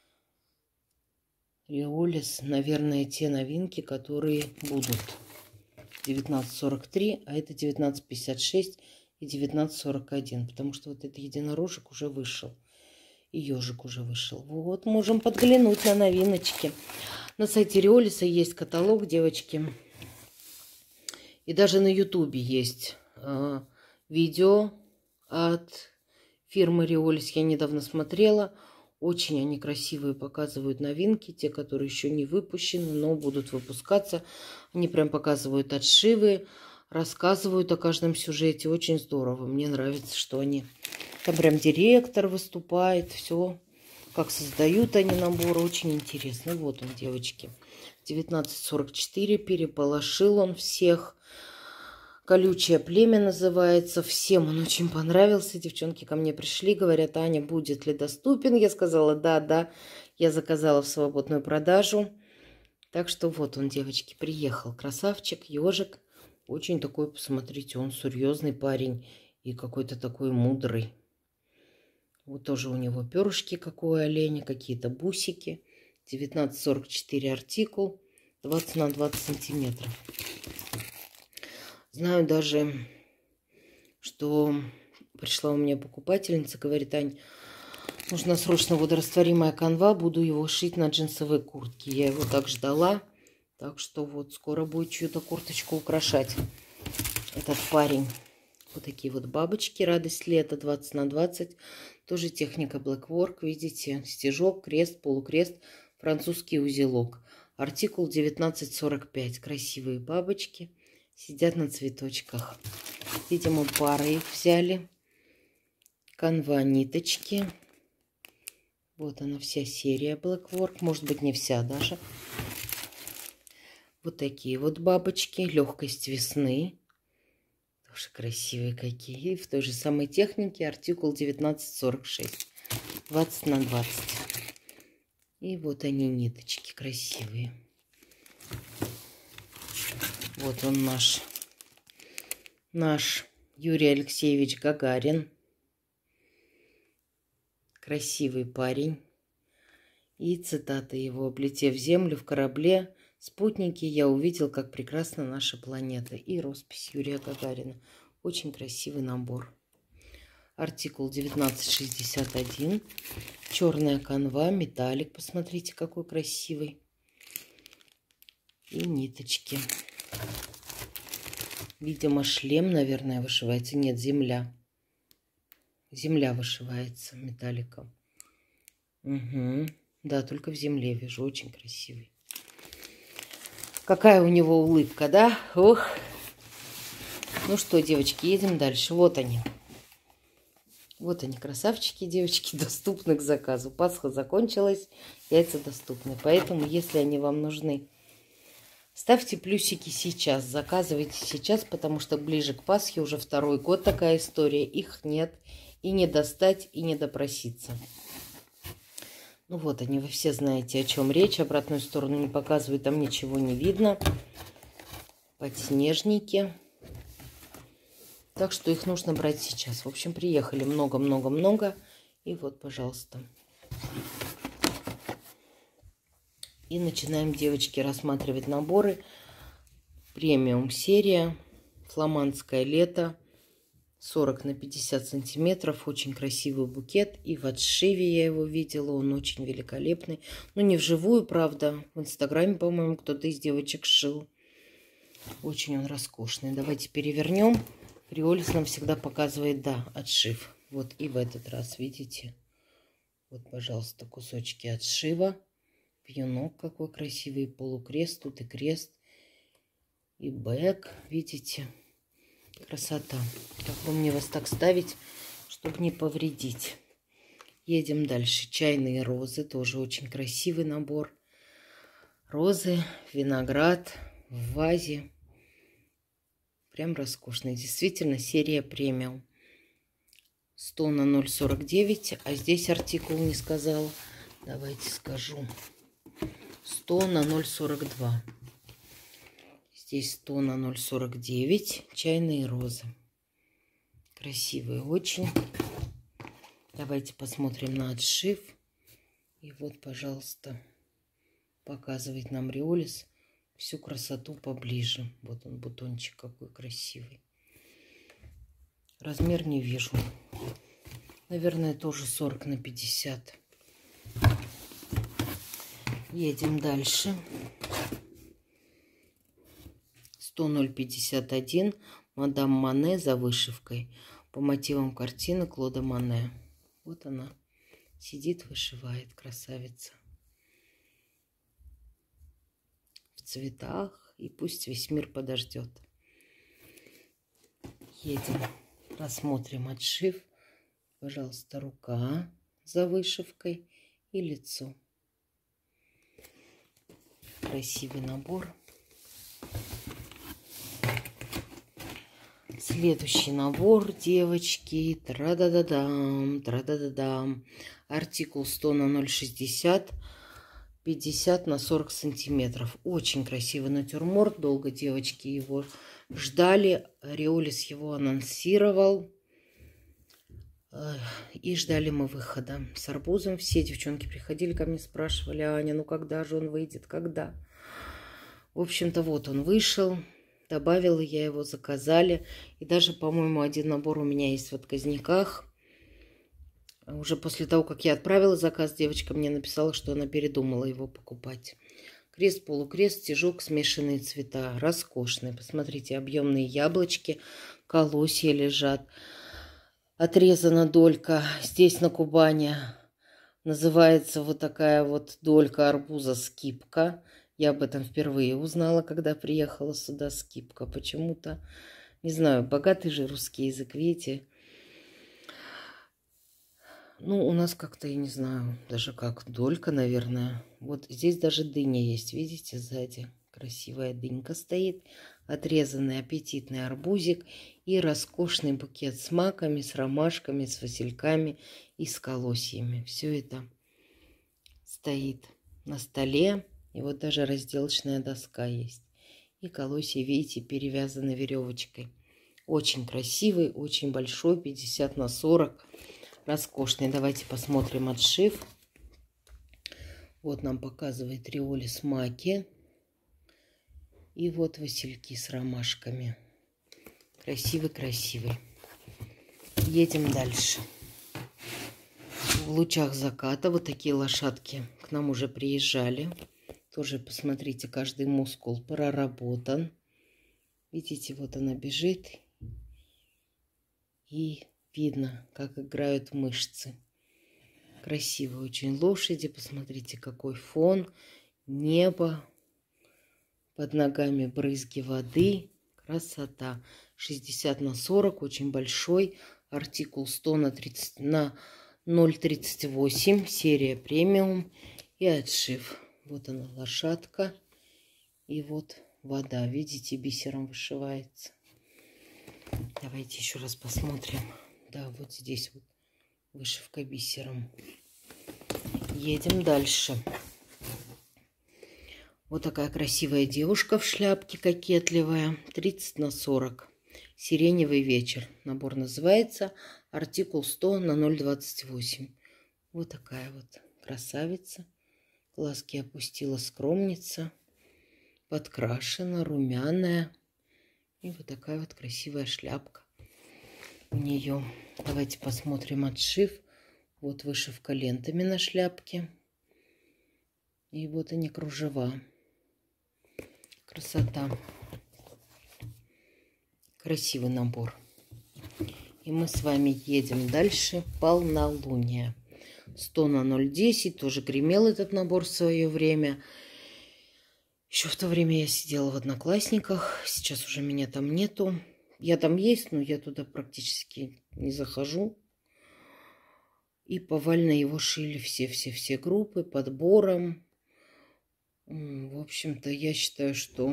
Speaker 1: Риолис. Наверное, те новинки, которые будут. девятнадцать сорок три, а это девятнадцать пятьдесят шесть и девятнадцать сорок один. Потому что вот этот единорожек уже вышел. И ежик уже вышел. Вот, можем подглянуть на новиночки. На сайте Риолиса есть каталог, девочки. И даже на ютубе есть э, видео от фирмы Риолис. Я недавно смотрела. Очень они красивые, показывают новинки. Те, которые еще не выпущены, но будут выпускаться. Они прям показывают отшивы, рассказывают о каждом сюжете. Очень здорово. Мне нравится, что они... Там прям директор выступает. Все. Как создают они наборы. Очень интересно. Вот он, девочки. девятнадцать сорок четыре. Переполошил он всех. Колючее племя называется. Всем он очень понравился. Девчонки ко мне пришли, говорят: Аня, будет ли доступен? Я сказала: да, да. Я заказала в свободную продажу. Так что вот он, девочки, приехал. Красавчик, ежик. Очень такой, посмотрите, он серьезный парень. И какой-то такой мудрый. Вот тоже у него перышки, какое оленя, какие-то бусики. девятнадцать сорок четыре артикул. двадцать на двадцать сантиметров. Знаю даже, что пришла у меня покупательница, говорит: Ань, нужна срочно водорастворимая канва, буду его шить на джинсовые куртки. Я его так ждала, так что вот скоро будет чью-то курточку украшать этот парень. Вот такие вот бабочки, радость лета, двадцать на двадцать. Тоже техника Blackwork, видите, стежок, крест, полукрест, французский узелок. Артикул девятнадцать сорок пять. Красивые бабочки. Сидят на цветочках. Видимо, пары их взяли. Канва ниточки. Вот она, вся серия Blackwork. Может быть, не вся даже. Вот такие вот бабочки. Легкость весны. Тоже красивые какие. И в той же самой технике артикул девятнадцать сорок шесть. двадцать на двадцать. И вот они, ниточки красивые. Вот он наш, наш Юрий Алексеевич Гагарин. Красивый парень. И цитата его: облетев землю в корабле, спутники, я увидел, как прекрасна наша планета. И роспись Юрия Гагарина. Очень красивый набор. Артикул девятнадцать шестьдесят один. Черная канва, металлик. Посмотрите, какой красивый. И ниточки. Видимо, шлем, наверное, вышивается. Нет, земля. Земля вышивается металликом. Угу. Да, только в земле вижу. Очень красивый. Какая у него улыбка, да? Ох. Ну что, девочки, едем дальше. Вот они. Вот они, красавчики, девочки, доступны к заказу. Пасха закончилась, яйца доступны. Поэтому, если они вам нужны, ставьте плюсики сейчас, заказывайте сейчас, потому что ближе к Пасхе уже второй год такая история. Их нет, и не достать, и не допроситься. Ну вот они, вы все знаете, о чем речь. Обратную сторону не показываю, там ничего не видно. Подснежники. Так что их нужно брать сейчас. В общем, приехали много-много-много. И вот, пожалуйста. И начинаем, девочки, рассматривать наборы. Премиум серия. Фламандское лето. сорок на пятьдесят сантиметров. Очень красивый букет. И в отшиве я его видела. Он очень великолепный. Ну, не вживую, правда. В инстаграме, по-моему, кто-то из девочек шил. Очень он роскошный. Давайте перевернем. Риолис нам всегда показывает, да, отшив. Вот и в этот раз, видите? Вот, пожалуйста, кусочки отшива. Вьюнок какой красивый. Полукрест, тут и крест. И бэк, видите? Красота. Как мне вас так ставить, чтобы не повредить. Едем дальше. Чайные розы. Тоже очень красивый набор. Розы, виноград в вазе. Прям роскошный. Действительно, серия премиум. сто на ноль сорок девять. А здесь артикул не сказала. Давайте скажу. сто на ноль сорок два. Здесь сто на ноль сорок девять. Чайные розы. Красивые очень. Давайте посмотрим на отшив. И вот, пожалуйста, показывает нам Риолис всю красоту поближе. Вот он, бутончик какой красивый. Размер не вижу. Наверное, тоже сорок на пятьдесят. Едем дальше. сто ноль пятьдесят один. Мадам Мане за вышивкой. По мотивам картины Клода Мане. Вот она сидит, вышивает. Красавица. В цветах. И пусть весь мир подождет. Едем. Рассмотрим отшив. Пожалуйста, рука за вышивкой и лицо. Красивый набор. Следующий набор, девочки. Тра-да-да-дам, тра-да-да-дам. Артикул сто на ноль шестьдесят. пятьдесят на сорок сантиметров. Очень красивый натюрморт. Долго девочки его ждали. Риолис его анонсировал. И ждали мы выхода с арбузом. Все девчонки приходили ко мне, спрашивали: Аня, ну когда же он выйдет, когда? В общем-то, вот он вышел. Добавила я его, заказали. И даже, по-моему, один набор у меня есть в отказниках. Уже после того, как я отправила заказ, девочка мне написала, что она передумала его покупать. Крест, полукрест, стежок, смешанные цвета. Роскошные. Посмотрите, объемные яблочки, колосья лежат. Отрезана долька. Здесь на Кубани называется вот такая вот долька арбуза скипка. Я об этом впервые узнала, когда приехала сюда. Скипка. Почему-то, не знаю, богатый же русский язык, видите. Ну, у нас как-то, я не знаю, даже как долька, наверное. Вот здесь даже дыня есть, видите, сзади. Красивая дынька стоит. Отрезанный аппетитный арбузик. И роскошный букет с маками, с ромашками, с васильками и с колосьями. Все это стоит на столе. И вот даже разделочная доска есть. И колосья, видите, перевязаны веревочкой. Очень красивый, очень большой, пятьдесят на сорок. Роскошный. Давайте посмотрим отшив. Вот нам показывает Риолис маки. И вот васильки с ромашками. Красивый-красивый. Едем дальше. В лучах заката вот такие лошадки к нам уже приезжали. Тоже посмотрите, каждый мускул проработан. Видите, вот она бежит. И видно, как играют мышцы. Красивые очень лошади. Посмотрите, какой фон. Небо. Под ногами брызги воды. Красота. шестьдесят на сорок. Очень большой. Артикул сто на тридцать, на ноль тридцать восемь. Серия премиум. И отшив. Вот она, лошадка. И вот вода. Видите, бисером вышивается. Давайте еще раз посмотрим. Да, вот здесь вот вышивка бисером. Едем дальше. Вот такая красивая девушка в шляпке, кокетливая. тридцать на сорок. Сиреневый вечер. Набор называется. Артикул сто на ноль двадцать восемь. Вот такая вот красавица. Глазки опустила, скромница. Подкрашена, румяная. И вот такая вот красивая шляпка у нее. Давайте посмотрим отшив. Вот вышивка лентами на шляпке. И вот они, кружева. Красота. Красивый набор. И мы с вами едем дальше. Полнолуние. сто на ноль десять. Тоже гремел этот набор в свое время. Еще в то время я сидела в Одноклассниках. Сейчас уже меня там нету. Я там есть, но я туда практически не захожу. И повально его шили все-все-все группы подбором. В общем-то, я считаю, что...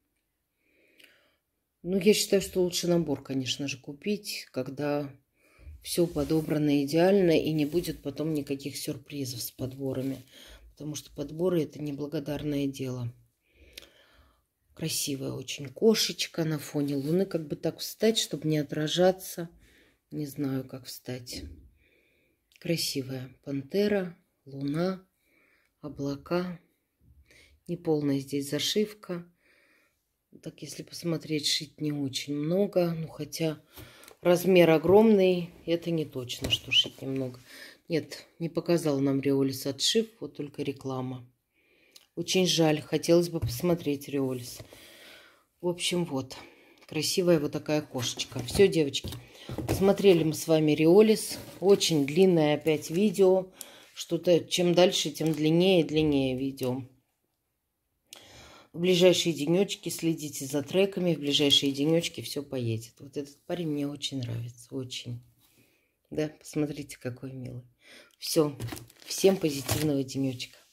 Speaker 1: Ну, я считаю, что лучше набор, конечно же, купить, когда все подобрано идеально и не будет потом никаких сюрпризов с подборами. Потому что подборы — это неблагодарное дело. Красивая очень кошечка на фоне луны. Как бы так встать, чтобы не отражаться. Не знаю, как встать. Красивая пантера, луна, облака. Неполная здесь зашивка. Так, если посмотреть, шить не очень много. Ну, хотя размер огромный. Это не точно, что шить немного. Нет, не показал нам Реолис отшив. Вот только реклама. Очень жаль. Хотелось бы посмотреть Реолис. В общем, вот. Красивая вот такая кошечка. Все, девочки. Посмотрели мы с вами Реолис. Очень длинное опять видео. Что-то, чем дальше, тем длиннее и длиннее видео. В ближайшие денечки следите за треками. В ближайшие денечки все поедет. Вот этот парень мне очень нравится. Очень. Да, посмотрите, какой милый. Все. Всем позитивного денечка.